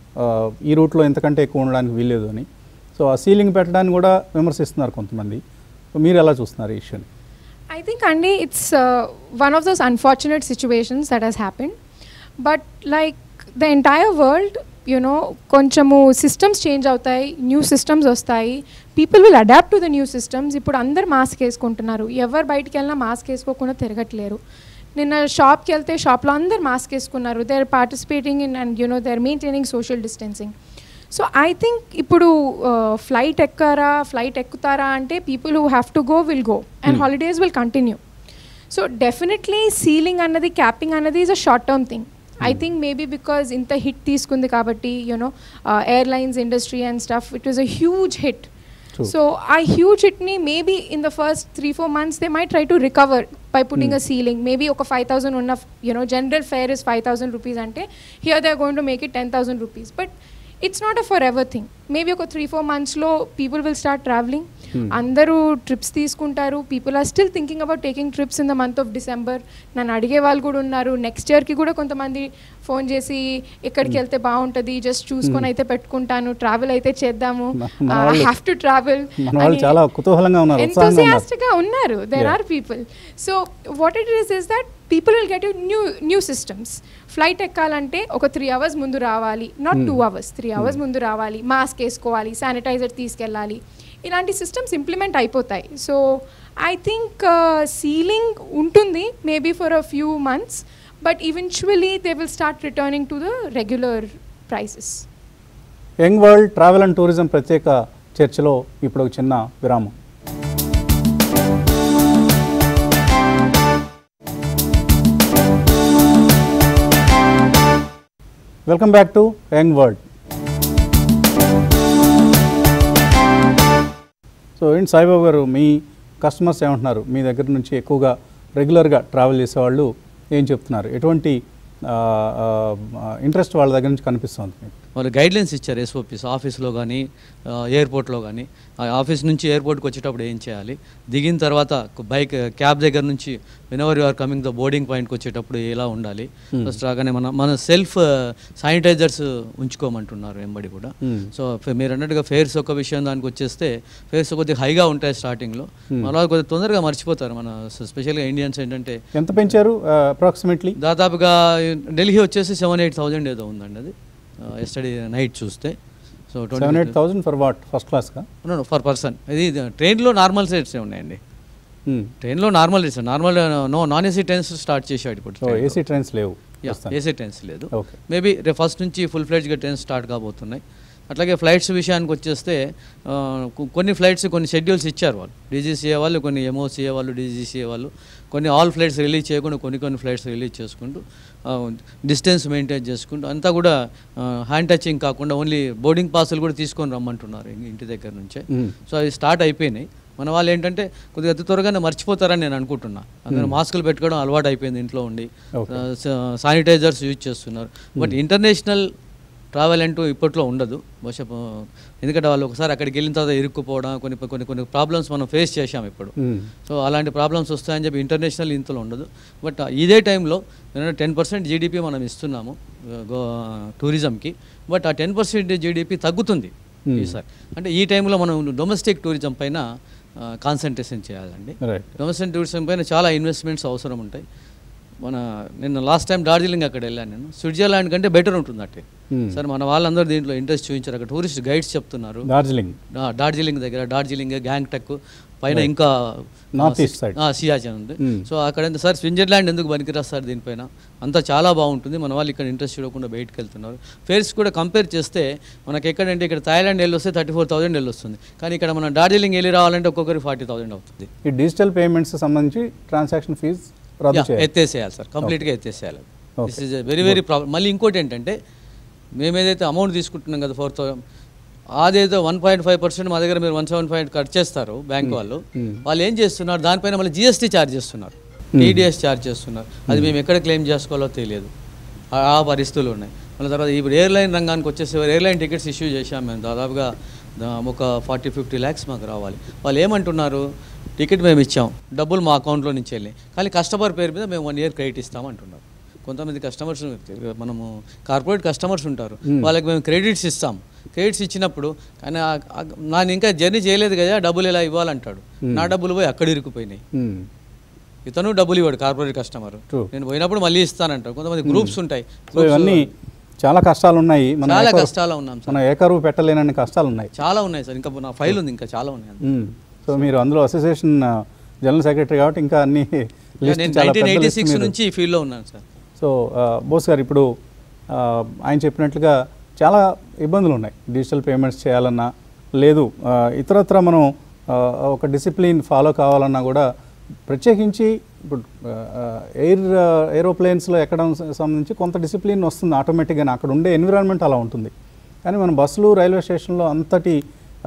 Speaker 1: ఈ రూట్లో ఎంతకంటే ఎక్కువ ఉండడానికి వీల్లేదు అని. సో ఆ సీలింగ్ పెట్టడాన్ని కూడా విమర్శిస్తున్నారు కొంతమంది. మీరు ఎలా చూస్తున్నారు ఈ ఇష్యూని?
Speaker 4: I think Andy, it's uh, one of those unfortunate situations that has happened. But like the entire world, you know, కొంచెము సిస్టమ్స్ చేంజ్ అవుతాయి, న్యూ సిస్టమ్స్ వస్తాయి, people will adapt to the new systems. ఇప్పుడు అందరు mask వేసుకుంటున్నారు, ఎవరు బయటికి వెళ్ళినా mask వేసుకోకుండా తిరగట్లేరు. నిన్న షాప్కి వెళ్తే షాప్లో అందరు మాస్క్ వేసుకున్నారు. They are participating in and you know they are maintaining social distancing. So I think ఇప్పుడు ఫ్లైట్ ఎక్కారా, ఫ్లైట్ ఎక్కుతారా అంటే people who have to go will go and holidays will continue. So definitely ceiling అన్నది, capping అన్నది is a short term thing. I think maybe because inta hit తీసుకుంది కాబట్టి, you know, uh, airlines industry and stuff, it was a huge hit. True. So a huge hit ni maybe in the first three four months they might try to recover by putting hmm. a ceiling. Maybe oka five thousand unna, you know, general fare is five thousand rupees ante here they are going to make it ten thousand rupees. But it's not a forever thing. Maybe oka three four months lo people will start traveling. అందరూ trips తీసుకుంటారు. People are still thinking about taking trips in the month of December. నన్ను అడిగే వాళ్ళు కూడా ఉన్నారు. Next ఇయర్కి కూడా కొంతమంది ఫోన్ చేసి ఎక్కడికి వెళ్తే బాగుంటుంది, జస్ట్ చూసుకొని అయితే పెట్టుకుంటాను, ట్రావెల్ అయితే చేద్దాము, హ్యావ్ టు ట్రావెల్, ఎంతూసియాస్టిక్గా ఉన్నారు. There are people. So what it is is that people will get you new new systems. Flight ఎక్కాలంటే ఒక త్రీ అవర్స్ ముందు రావాలి, not two hours three hours ముందు రావాలి, మాస్క్ వేసుకోవాలి, శానిటైజర్ తీసుకెళ్ళాలి, ఇలాంటి సిస్టమ్స్ ఇంప్లిమెంట్ అయిపోతాయి. సో ఐ థింక్ సీలింగ్ ఉంటుంది maybe for a few months, but eventually they will start returning to the regular prices.
Speaker 1: Young world travel and tourism ప్రత్యేక చర్చలో ఇప్పుడు ఒక చిన్న విరామం. Welcome back to young world. So ఏంటి సాయిబాబు గారు, మీ కస్టమర్స్ ఏమంటున్నారు? మీ దగ్గర నుంచి ఎక్కువగా రెగ్యులర్గా ట్రావెల్ చేసేవాళ్ళు ఏం చెప్తున్నారు? ఎటువంటి ఇంట్రెస్ట్ వాళ్ళ దగ్గర నుంచి కనిపిస్తుంది మీకు?
Speaker 5: వాళ్ళు గైడ్లైన్స్ ఇచ్చారు ఎస్ఓపీస్ ఆఫీస్లో కానీ ఎయిర్పోర్ట్లో కానీ. ఆఫీస్ నుంచి ఎయిర్పోర్ట్కి వచ్చేటప్పుడు ఏం చేయాలి, దిగిన తర్వాత బైక్ క్యాబ్ దగ్గర నుంచి whenever you are coming the boarding పాయింట్కి వచ్చేటప్పుడు ఎలా ఉండాలి, ఫస్ట్ రాగానే మన మన సెల్ఫ్ శానిటైజర్స్ ఉంచుకోమంటున్నారు వెంబడి కూడా. సో మీరు అన్నట్టుగా ఫేర్స్ ఒక విషయం దానికి వచ్చేస్తే ఫేర్స్ కొద్దిగా హైగా ఉంటాయి స్టార్టింగ్లో, అలా కొద్దిగా తొందరగా మర్చిపోతారు మన స్పెషల్గా ఇండియన్స్. ఏంటంటే
Speaker 1: ఎంత పెంచారు అప్రాక్సిమేట్లీ?
Speaker 5: దాదాపుగా ఢిల్లీ వచ్చేసి సెవెన్ ఎయిట్ థౌజండ్ ఏదో ఉందండి అది ఎస్టర్డే నైట్ చూస్తే. So
Speaker 1: seven eight thousand for what, first క్లాస్గా?
Speaker 5: For person. ఇది ట్రైన్లో నార్మల్ రేట్సే ఉన్నాయండి. ట్రైన్లో normal rates, normal no non AC trains start చేశాడు ఇప్పుడు.
Speaker 1: ఏసీ ట్రైన్స్ లేవు,
Speaker 5: ఏసీ ట్రైన్స్ లేదు. మేబీ రేపు ఫస్ట్ నుంచి ఫుల్ ఫ్లైట్స్గా ట్రైన్స్ స్టార్ట్ కాబోతున్నాయి. అట్లాగే ఫ్లైట్స్ విషయానికి వచ్చేస్తే కొన్ని ఫ్లైట్స్ కొన్ని షెడ్యూల్స్ ఇచ్చారు వాళ్ళు, డీజీసీఏ వాళ్ళు, కొన్ని ఎంఓసీఏ వాళ్ళు, డీజీసీఏ వాళ్ళు కొన్ని ఆల్ ఫ్లైట్స్ రిలీజ్ చేయకుండా కొన్ని కొన్ని ఫ్లైట్స్ రిలీజ్ చేసుకుంటూ డిస్టెన్స్ మెయింటైన్ చేసుకుంటూ అంతా కూడా హ్యాండ్ టచింగ్ కాకుండా ఓన్లీ బోర్డింగ్ పాసులు కూడా తీసుకొని రమ్మంటున్నారు ఇంటి దగ్గర నుంచే. సో అవి స్టార్ట్ అయిపోయినాయి. మన వాళ్ళు ఏంటంటే కొద్దిగా అతి త్వరగానే మర్చిపోతారని నేను అనుకుంటున్నా. అందుకని మాస్కులు పెట్టుకోవడం అలవాటు అయిపోయింది ఇంట్లో ఉండి, శానిటైజర్స్ యూజ్ చేస్తున్నారు. బట్ ఇంటర్నేషనల్ ట్రావెల్ అంటూ ఇప్పట్లో ఉండదు బహుశా, ఎందుకంటే వాళ్ళు ఒకసారి అక్కడికి వెళ్ళిన తర్వాత ఇరుక్కుపోవడం కొన్ని కొన్ని కొన్ని ప్రాబ్లమ్స్ మనం ఫేస్ చేశాం ఇప్పుడు. సో అలాంటి ప్రాబ్లమ్స్ వస్తాయని చెప్పి ఇంటర్నేషనల్ ఇంతలో ఉండదు. బట్ ఇదే టైంలో టెన్ పర్సెంట్ జీడిపి మనం ఇస్తున్నాము గో టూరిజంకి. బట్ ఆ టెన్ పర్సెంట్ జీడిపి తగ్గుతుంది ఈసారి. అంటే ఈ టైంలో మనం డొమెస్టిక్ టూరిజం పైన కాన్సన్ట్రేషన్ చేయాలండి. డొమెస్టిక్ టూరిజం పైన చాలా ఇన్వెస్ట్మెంట్స్ అవసరం ఉంటాయి. మన నిన్న లాస్ట్ టైం డార్జిలింగ్ అక్కడ వెళ్ళాను నేను. స్విట్జర్లాండ్ కంటే బెటర్ ఉంటుంది అట్టే. సరే మన వాళ్ళందరూ దీంట్లో ఇంట్రెస్ట్ చూపించారు. అక్కడ టూరిస్ట్ గైడ్స్ చెప్తున్నారు డార్జిలింగ్ డార్జిలింగ్ దగ్గర, డార్జిలింగ్, గ్యాంగ్టక్ పైన ఇంకా
Speaker 1: నార్త్ ఈస్ట్ సైడ్
Speaker 5: సియాచెన్ ఉంది. సో అక్కడ సార్ స్విట్జర్లాండ్ ఎందుకు పనికిరాదు సార్, దీనిపైన అంతా చాలా బాగుంటుంది. మన వాళ్ళు ఇక్కడ ఇంట్రెస్ట్ చూడకుండా బయటకు వెళ్తున్నారు. ఫేర్స్ కూడా కంపేర్ చేస్తే మనకి ఎక్కడంటే ఇక్కడ థాయిలాండ్ వెళ్ళి వస్తే థర్టీ ఫోర్ థౌసండ్ వెళ్ళి వస్తుంది, కానీ ఇక్కడ మనం డార్జిలింగ్ వెళ్ళి రావాలంటే ఒక్కొక్కరి ఫార్టీ థౌసండ్ అవుతుంది.
Speaker 1: ఈ డిజిటల్ పేమెంట్స్ సంబంధించి ట్రాన్సాక్షన్ ఫీజ్
Speaker 5: ఎత్తేసేయాలి సార్, కంప్లీట్గా ఎత్తేసేయాలి. This is very very problem. మళ్ళీ ఇంకోటి ఏంటంటే మేము ఏదైతే అమౌంట్ తీసుకుంటున్నాం కదా ఫోర్ థౌసండ్, అదేదో వన్ పాయింట్ ఫైవ్ పర్సెంట్ మా దగ్గర మీరు వన్ సెవెన్ ఫైవ్ కట్ చేస్తారు బ్యాంక్ వాళ్ళు. వాళ్ళు ఏం చేస్తున్నారు, దానిపైన మళ్ళీ జిఎస్టీ ఛార్జ్ చేస్తున్నారు, టీడీఎస్ ఛార్జ్ చేస్తున్నారు. అది మేము ఎక్కడ క్లెయిమ్ చేసుకోవాలో తెలియదు, ఆ పరిస్థితులు ఉన్నాయి. మళ్ళీ తర్వాత ఇప్పుడు ఎయిర్లైన్ రంగానికి వచ్చేసి ఎయిర్లైన్ టికెట్స్ ఇష్యూ చేశాం మేము, దాదాపుగా ఒక ఫార్టీ ఫిఫ్టీ ల్యాక్స్ మాకు రావాలి. వాళ్ళు ఏమంటున్నారు, టికెట్ మేము ఇచ్చాం, డబ్బులు మా అకౌంట్లో నుంచి వెళ్ళి, కానీ కస్టమర్ పేరు మీద మేము వన్ ఇయర్ క్రెడిట్ ఇస్తామంటున్నారు. కొంతమంది కస్టమర్స్, మనము కార్పొరేట్ కస్టమర్స్ ఉంటారు, వాళ్ళకి మేము క్రెడిట్స్ ఇస్తాం. క్రెడిట్స్ ఇచ్చినప్పుడు కానీ నేను ఇంకా జర్నీ చేయలేదు కదా, డబ్బులు ఎలా ఇవ్వాలంటాడు. నా డబ్బులు పోయి అక్కడ ఇరుక్కుపోయినాయి. ఇతను డబ్బులు ఇవ్వడు కార్పొరేట్ కస్టమర్, నేను పోయినప్పుడు మళ్ళీ ఇస్తానంటాడు. కొంతమంది గ్రూప్స్ ఉంటాయి,
Speaker 1: చాలా కష్టాలు ఉన్నాయి.
Speaker 5: చాలా కష్టాలు ఉన్నాం సార్,
Speaker 1: ఏకరువు పెట్టలేనన్ని కష్టాలు ఉన్నాయి,
Speaker 5: చాలా ఉన్నాయి సార్. ఇంకా నా ఫైల్ ఉంది, ఇంకా చాలా ఉన్నాయి.
Speaker 1: సో మీరు అందులో అసోసియేషన్ జనరల్ సెక్రటరీ కాబట్టి ఇంకా అన్ని
Speaker 5: నైన్టీన్ ఎయిటీ సిక్స్ నుంచి ఈ ఫీల్డ్లో ఉన్నాను సార్.
Speaker 1: సో బోస్ గారు, ఇప్పుడు ఆయన చెప్పినట్లుగా చాలా ఇబ్బందులు ఉన్నాయి. డిజిటల్ పేమెంట్స్ చేయాలన్నా లేదు, ఇతరత్ర మనం ఒక డిసిప్లిన్ ఫాలో కావాలన్నా కూడా, ప్రత్యేకించి ఇప్పుడు ఎయిర్ ఏరోప్లేన్స్లో ఎక్కడం సంబంధించి కొంత డిసిప్లిన్ వస్తుంది ఆటోమేటిక్గా, అక్కడ ఉండే ఎన్విరాన్మెంట్ అలా ఉంటుంది. కానీ మన బస్సులు, రైల్వే స్టేషన్లో అంతటి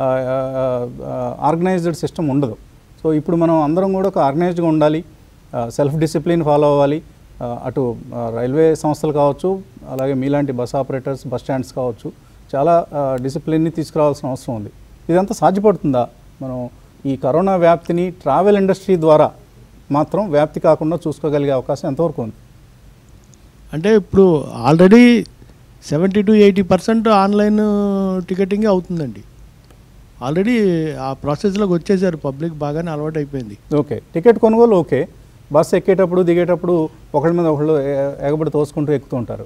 Speaker 1: ఆర్గనైజ్డ్ సిస్టమ్ ఉండదు. సో ఇప్పుడు మనం అందరం కూడా ఒక ఆర్గనైజ్డ్గా ఉండాలి, సెల్ఫ్ డిసిప్లిన్ ఫాలో అవ్వాలి. అటు రైల్వే సంస్థలు కావచ్చు, అలాగే మీలాంటి బస్ ఆపరేటర్స్, బస్ స్టాండ్స్ కావచ్చు, చాలా డిసిప్లిన్ని తీసుకురావాల్సిన అవసరం ఉంది. ఇదంతా సాధ్యపడుతుందా? మనం ఈ కరోనా వ్యాప్తిని ట్రావెల్ ఇండస్ట్రీ ద్వారా మాత్రం వ్యాప్తి కాకుండా చూసుకోగలిగే అవకాశం ఎంతవరకు ఉంది?
Speaker 2: అంటే ఇప్పుడు already seventy two eighty percent online టికెటింగే అవుతుందండి. ఆల్రెడీ ఆ ప్రాసెస్లోకి వచ్చేసారు, పబ్లిక్ బాగానే అలవాటు అయిపోయింది.
Speaker 1: ఓకే, టికెట్ కొనుగోలు ఓకే, బస్సు ఎక్కేటప్పుడు దిగేటప్పుడు ఒకరి మీద ఒకళ్ళు ఎగబడి తోసుకుంటూ ఎక్కుతూ ఉంటారు.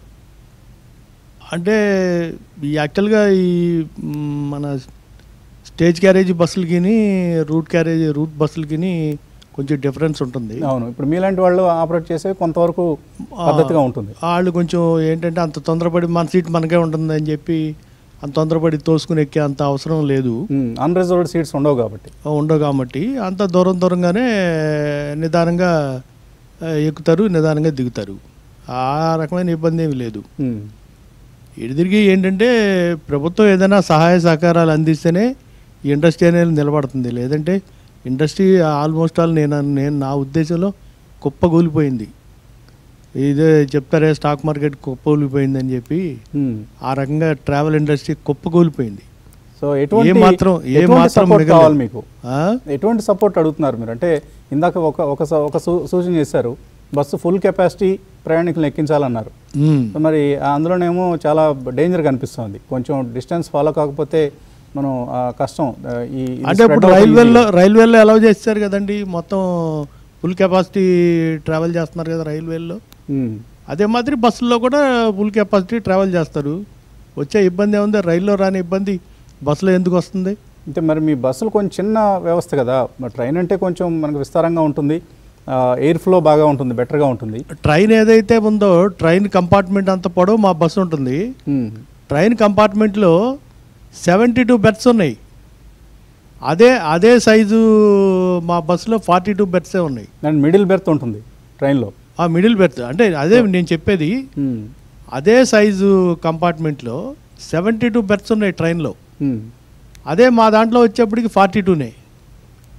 Speaker 2: అంటే ఈ యాక్చువల్గా ఈ మన స్టేజ్ క్యారేజీ బస్సులకి, రూట్ క్యారేజీ రూట్ బస్సులకి కొంచెం డిఫరెన్స్ ఉంటుంది.
Speaker 1: అవును, ఇప్పుడు మీలాంటి వాళ్ళు ఆపరేట్ చేసే కొంతవరకు పద్ధతిగా ఉంటుంది.
Speaker 2: వాళ్ళు కొంచెం ఏంటంటే అంత తొందరపడి మన సీట్ మనకే ఉంటుంది అని చెప్పి అంత తొందరపడి తోసుకుని ఎక్కే అంత అవసరం లేదు.
Speaker 1: అన్రిజర్వ్డ్ సీట్స్ ఉండవు కాబట్టి
Speaker 2: ఉండవు కాబట్టి అంత దూరం దూరంగానే నిదానంగా ఎక్కుతారు, నిదానంగా దిగుతారు. ఆ రకమైన ఇబ్బంది ఏమి లేదు. ఇటు తిరిగి ఏంటంటే ప్రభుత్వం ఏదైనా సహాయ సహకారాలు అందిస్తేనే ఈ ఇండస్ట్రీ అనేది నిలబడుతుంది. లేదంటే ఇండస్ట్రీ ఆల్మోస్ట్ ఆల్ నేను నేను నా ఉద్దేశంలో కుప్పగూలిపోయింది. ఇదే చెప్తారే స్టాక్ మార్కెట్ కుప్పకూలిపోయింది అని చెప్పి, ఆ రకంగా ట్రావెల్ ఇండస్ట్రీ కుప్పకూలిపోయింది.
Speaker 1: సో ఏ మాత్రం ఏ మాత్రం కావాలి మీకు? ఎటువంటి సపోర్ట్ అడుగుతున్నారు మీరు? అంటే ఇందాక ఒక ఒక సూచన చేశారు, బస్సు ఫుల్ కెపాసిటీ ప్రయాణికులను ఎక్కించాలన్నారు. మరి అందులోనేమో చాలా డేంజర్ కనిపిస్తుంది, కొంచెం డిస్టెన్స్ ఫాలో కాకపోతే మనం కష్టం. ఈ
Speaker 2: అంటే ఇప్పుడు రైల్వేలో రైల్వేలో అలౌ చేస్తారు కదండి, మొత్తం ఫుల్ కెపాసిటీ ట్రావెల్ చేస్తున్నారు కదా రైల్వేలో. అదే మాదిరి బస్సుల్లో కూడా ఫుల్ కెపాసిటీ ట్రావెల్ చేస్తారు. వచ్చే ఇబ్బంది ఏముంది? రైల్లో రాని ఇబ్బంది బస్సులో ఎందుకు వస్తుంది?
Speaker 1: అంటే మరి మీ బస్సులు కొంచెం చిన్న వ్యవస్థ కదా, ట్రైన్ అంటే కొంచెం మనకు విస్తారంగా ఉంటుంది, ఎయిర్ ఫ్లో బాగా ఉంటుంది, బెటర్గా ఉంటుంది.
Speaker 2: ట్రైన్ ఏదైతే ఉందో ట్రైన్ కంపార్ట్మెంట్ అంత పొడవు మా బస్సు ఉంటుంది. ట్రైన్ కంపార్ట్మెంట్లో సెవెంటీ టూ బెర్త్స్ ఉన్నాయి. అదే అదే సైజు మా బస్సులో ఫార్టీ టూ బెర్త్సే ఉన్నాయి.
Speaker 1: అండ్ మిడిల్ బెర్త్ ఉంటుంది ట్రైన్లో.
Speaker 2: ఆ మిడిల్ బెర్త్ అంటే అదే నేను చెప్పేది, అదే సైజు కంపార్ట్మెంట్లో సెవెంటీ టూ బెర్త్స్ ఉన్నాయి ట్రైన్లో. అదే మా దాంట్లో వచ్చేప్పటికి ఫార్టీ టూనే.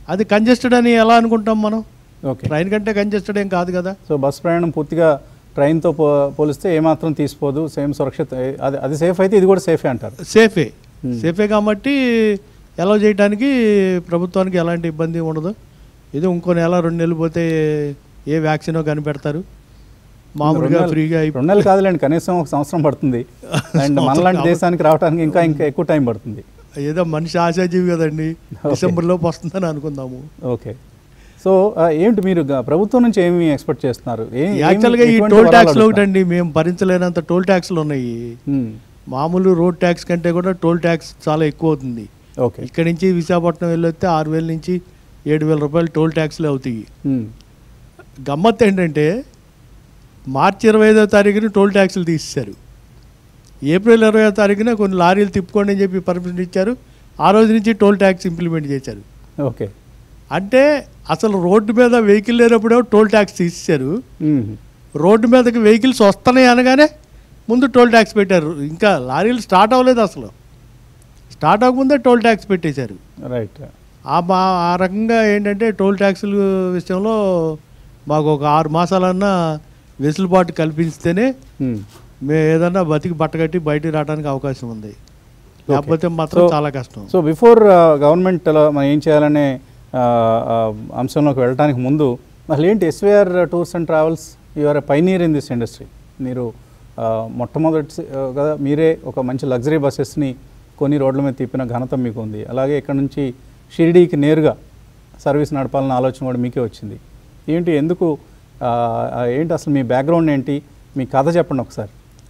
Speaker 2: అది కంజెస్టెడ్ అని ఎలా అనుకుంటాం మనం?
Speaker 1: ఓకే.
Speaker 2: ట్రైన్ కంటే కంజెస్టెడ్ ఏం కాదు కదా.
Speaker 1: సో బస్ ప్రయాణం పూర్తిగా ట్రైన్తో పో పోలిస్తే ఏమాత్రం తీసిపోదు, సేమ్ సురక్షిత, అది అది సేఫ్ అయితే ఇది కూడా సేఫే అంటారు.
Speaker 2: సేఫే సేఫే కాబట్టి అలౌ చేయడానికి ప్రభుత్వానికి ఎలాంటి ఇబ్బంది ఉండదు. ఇది ఇంకో నెల రెండు నెలలు పోతే ఏ వ్యాక్సినో కనిపెడతారు, మామూలుగా ఫ్రీగా.
Speaker 1: రెండు నెలలు కాదులేండి, కనీసం ఒక సంవత్సరం పడుతుంది. అండ్ మనలాంటి దేశానికి రావడానికి ఇంకా ఇంకా ఎక్కువ టైం పడుతుంది.
Speaker 2: ఏదో మనిషి ఆశాజీవి కదండి, డిసెంబర్లోపు వస్తుందని అనుకుందాము.
Speaker 1: ఓకే. సో ఏంటి మీరు ప్రభుత్వం నుంచి ఏమి ఎక్స్పెక్ట్ చేస్తున్నారు?
Speaker 2: యాక్చువల్గా ఈ టోల్ ట్యాక్స్లో ఒకటండి, మేము భరించలేనంత టోల్ ట్యాక్స్లు ఉన్నాయి. మామూలు రోడ్ ట్యాక్స్ కంటే కూడా టోల్ ట్యాక్స్ చాలా ఎక్కువ అవుతుంది.
Speaker 1: ఓకే.
Speaker 2: ఇక్కడి నుంచి విశాఖపట్నం వెళ్ళొస్తే ఆరు వేల నుంచి ఏడు వేల రూపాయలు టోల్ ట్యాక్స్లు అవుతాయి. గమ్మత్ ఏంటంటే మార్చి ఇరవై ఐదవ తారీఖున టోల్ ట్యాక్స్లు తీసేశారు. ఏప్రిల్ ఇరవై ఐదో తారీఖున కొన్ని లారీలు తిప్పుకోండి అని చెప్పి పర్మిషన్ ఇచ్చారు. ఆ రోజు నుంచి టోల్ ట్యాక్స్ ఇంప్లిమెంట్ చేశారు.
Speaker 1: ఓకే.
Speaker 2: అంటే అసలు రోడ్డు మీద వెహికల్ లేనప్పుడే టోల్ ట్యాక్స్ తీసేశారు. రోడ్డు మీదకి వెహికల్స్ వస్తున్నాయి అనగానే ముందు టోల్ ట్యాక్స్ పెట్టారు. ఇంకా లారీలు స్టార్ట్ అవ్వలేదు, అసలు స్టార్ట్ అవ్వకముందే టోల్ ట్యాక్స్ పెట్టేశారు.
Speaker 1: రైట్.
Speaker 2: ఆ బా ఆ రకంగా ఏంటంటే టోల్ ట్యాక్సుల విషయంలో మాకు ఒక ఆరు మాసాలన్నా వెసులుబాటు కల్పిస్తేనే మేము ఏదన్నా బతికి బట్టగట్టి బయటికి రావడానికి అవకాశం ఉంది, లేకపోతే మాత్రం చాలా కష్టం.
Speaker 1: సో బిఫోర్ గవర్నమెంట్ మనం ఏం చేయాలనే అంశంలోకి వెళ్ళడానికి ముందు అసలు ఏంటి SVR tours and travels? You're a pioneer in this industry. మీరు మొట్టమొదటి కదా మీరే ఒక మంచి లగ్జరీ బస్సెస్ని కొన్ని రోడ్ల మీద తిప్పిన ఘనత మీకు ఉంది. అలాగే ఇక్కడ నుంచి షిరిడీకి నేరుగా సర్వీస్ నడపాలన్న ఆలోచన కూడా మీకే వచ్చింది. ఏంటి, ఎందుకు, ఏంటి అసలు మీ బ్యాక్గ్రౌండ్ ఏంటి, మీ కథ చెప్పండి ఒకసారి.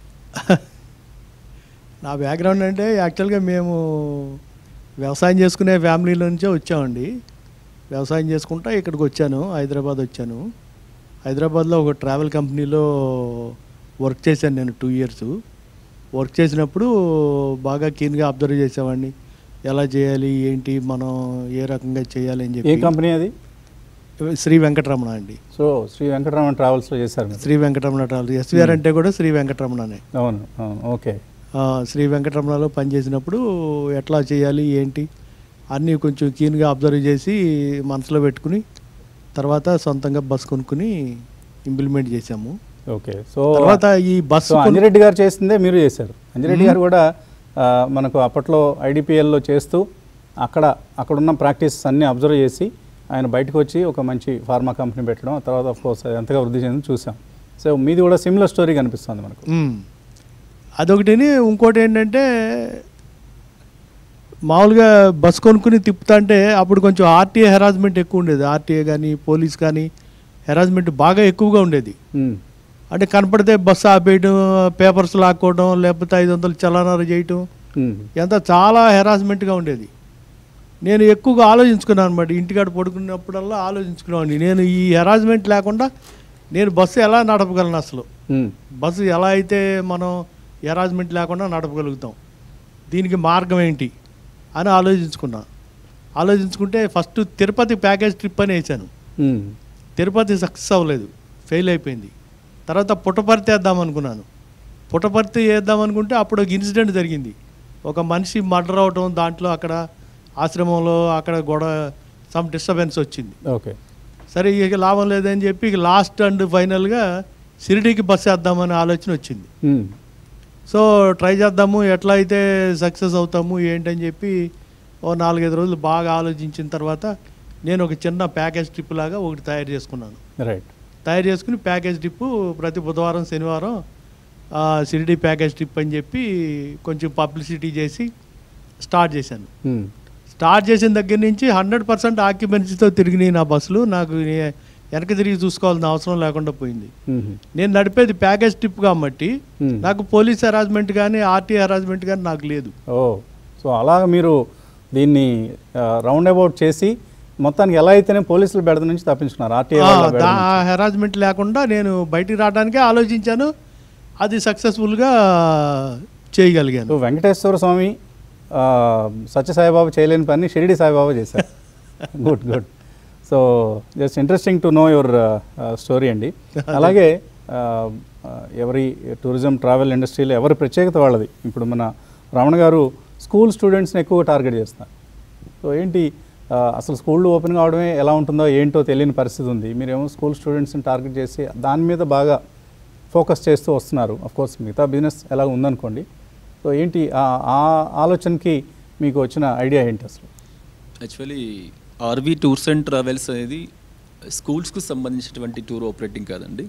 Speaker 2: నా బ్యాక్గ్రౌండ్ అంటే యాక్చువల్గా మేము వ్యవసాయం చేసుకునే ఫ్యామిలీలో నుంచే వచ్చామండి. వ్యవసాయం చేసుకుంటా ఇక్కడికి వచ్చాను, హైదరాబాద్ వచ్చాను. హైదరాబాద్లో ఒక ట్రావెల్ కంపెనీలో వర్క్ చేశాను నేను టూ ఇయర్స్. వర్క్ చేసినప్పుడు బాగా కీన్గా అబ్జర్వ్ చేసేవాడిని, ఎలా చేయాలి ఏంటి, మనం ఏ రకంగా చేయాలి అని చెప్పి.
Speaker 1: ఏ కంపెనీ అది?
Speaker 2: శ్రీ వెంకటరమణ అండి.
Speaker 1: సో శ్రీ వెంకటరమణ ట్రావెల్స్లో చేశారు?
Speaker 2: శ్రీ వెంకటరమణ ట్రావెల్స్, ఎస్వీఆర్ అంటే కూడా శ్రీ వెంకటరమణనే.
Speaker 1: అవును. ఓకే.
Speaker 2: శ్రీ వెంకటరమణలో పనిచేసినప్పుడు ఎట్లా చేయాలి ఏంటి అన్నీ కొంచెం కీన్గా అబ్జర్వ్ చేసి మనసులో పెట్టుకుని తర్వాత సొంతంగా బస్ కొనుక్కుని ఇంప్లిమెంట్ చేశాము.
Speaker 1: ఓకే. సో
Speaker 2: తర్వాత ఈ బస్సు
Speaker 1: అంజిరెడ్డి గారు చేసిందే మీరు చేశారు. అంజిరెడ్డి గారు కూడా మనకు అప్పట్లో ఐడిపిఎల్లో చేస్తూ అక్కడ అక్కడున్న ప్రాక్టీస్ అన్నీ అబ్జర్వ్ చేసి ఆయన బయటకు వచ్చి ఒక మంచి ఫార్మా కంపెనీ పెట్టడం, తర్వాత ఆఫ్ కోర్స్ అది ఎంతగా వృద్ధి చెంది చూసాం. సో మీది కూడా సిమిలర్ స్టోరీ కనిపిస్తుంది మనకు.
Speaker 2: అదొకటిని. ఇంకోటి ఏంటంటే మామూలుగా బస్ కొనుక్కుని తిప్పుతా అంటే అప్పుడు కొంచెం ఆర్టీఏ హెరాస్మెంట్ ఎక్కువ ఉండేది. ఆర్టీఏ కానీ పోలీస్ కానీ హెరాస్మెంట్ బాగా ఎక్కువగా ఉండేది. అంటే కనపడితే బస్సు ఆపేయడం, పేపర్స్ లాక్కోవడం, లేకపోతే ఐదు వందలు చలానాలు చేయటం, ఎంత చాలా హెరాస్మెంట్గా ఉండేది. నేను ఎక్కువగా ఆలోచించుకున్నాను అనమాట. ఇంటికాడ పడుకున్నప్పుడల్లా ఆలోచించుకున్నాను, నేను ఈ హెరాస్మెంట్ లేకుండా నేను బస్సు ఎలా నడపగలను, అసలు బస్సు ఎలా అయితే మనం హెరాస్మెంట్ లేకుండా నడపగలుగుతాం, దీనికి మార్గం ఏంటి అని ఆలోచించుకున్నా. ఆలోచించుకుంటే ఫస్ట్ తిరుపతి ప్యాకేజ్ ట్రిప్ అని వేసాను. తిరుపతి సక్సెస్ అవ్వలేదు, ఫెయిల్ అయిపోయింది. తర్వాత పుట్టపర్తి వేద్దాం అనుకున్నాను. పుట్టపర్తి వేద్దాం అనుకుంటే అప్పుడు ఒక ఇన్సిడెంట్ జరిగింది. ఒక మనిషి మర్డర్ అవటం, దాంట్లో అక్కడ ఆశ్రమంలో అక్కడ గొడవ, సమ్ డిస్టర్బెన్స్ వచ్చింది.
Speaker 1: ఓకే.
Speaker 2: సరే ఇక లాభం లేదని చెప్పి ఇక లాస్ట్ అండ్ ఫైనల్గా షిరిడీకి బస్సు వేద్దామనే ఆలోచన వచ్చింది. సో ట్రై చేద్దాము, ఎట్లా అయితే సక్సెస్ అవుతాము ఏంటని చెప్పి ఓ నాలుగైదు రోజులు బాగా ఆలోచించిన తర్వాత నేను ఒక చిన్న ప్యాకేజ్ ట్రిప్ లాగా ఒకటి తయారు చేసుకున్నాను.
Speaker 1: రైట్.
Speaker 2: తయారు చేసుకుని ప్యాకేజ్ ట్రిప్పు ప్రతి బుధవారం శనివారం షిరిడీ ప్యాకేజ్ ట్రిప్ అని చెప్పి కొంచెం పబ్లిసిటీ చేసి స్టార్ట్ చేశాను. స్టార్ట్ చేసిన దగ్గర నుంచి హండ్రెడ్ పర్సెంట్ ఆక్యుపెన్సీతో తిరిగినాయి నా బస్సులు. నాకు వెనక తిరిగి చూసుకోవాల్సిన అవసరం లేకుండా పోయింది. నేను నడిపేది ప్యాకేజ్ ట్రిప్ కాబట్టి నాకు పోలీస్ హెరాస్మెంట్ కానీ ఆర్టీ హెరాస్మెంట్ కానీ నాకు లేదు.
Speaker 1: ఓ, సో అలా మీరు దీన్ని రౌండ్ అబౌట్ చేసి మొత్తానికి ఎలా అయితేనే పోలీసుల బెడద నుంచి తప్పించుకున్నారు. ఆర్టీ
Speaker 2: హెరాస్మెంట్ లేకుండా నేను బయటికి రావడానికే ఆలోచించాను. అది సక్సెస్ఫుల్గా చేయగలిగాను.
Speaker 1: సో వెంకటేశ్వర స్వామి, సత్యసాయిబాబా చేయలేని పని షిరిడి సాయిబాబా చేశారు. Good good. So just interesting to know your story అండి. అలాగే ఎవరి టూరిజం ట్రావెల్ ఇండస్ట్రీలో ఎవరి ప్రత్యేకత వాళ్ళది. ఇప్పుడు మన రమణ గారు స్కూల్ స్టూడెంట్స్ని ఎక్కువ టార్గెట్ చేస్తున్నారు. సో ఏంటి ఆ, అసలు స్కూళ్ళు ఓపెన్ కావడమే ఎలా ఉంటుందో ఏంటో తెలియని పరిస్థితి ఉంది. మీరేమో స్కూల్ స్టూడెంట్స్ని టార్గెట్ చేసి దాని మీద బాగా ఫోకస్ చేస్తూ వస్తున్నారు. అఫ్కోర్స్ మిగతా బిజినెస్ ఎలా ఉందనుకోండి. సో ఏంటి ఆ- ఆ ఆలోచనకి మీకు వచ్చిన ఐడియా ఏంటి అసలు?
Speaker 3: Actually RV tours and travels అనేది స్కూల్స్కు సంబంధించినటువంటి టూర్ ఆపరేటింగ్ కాదండి.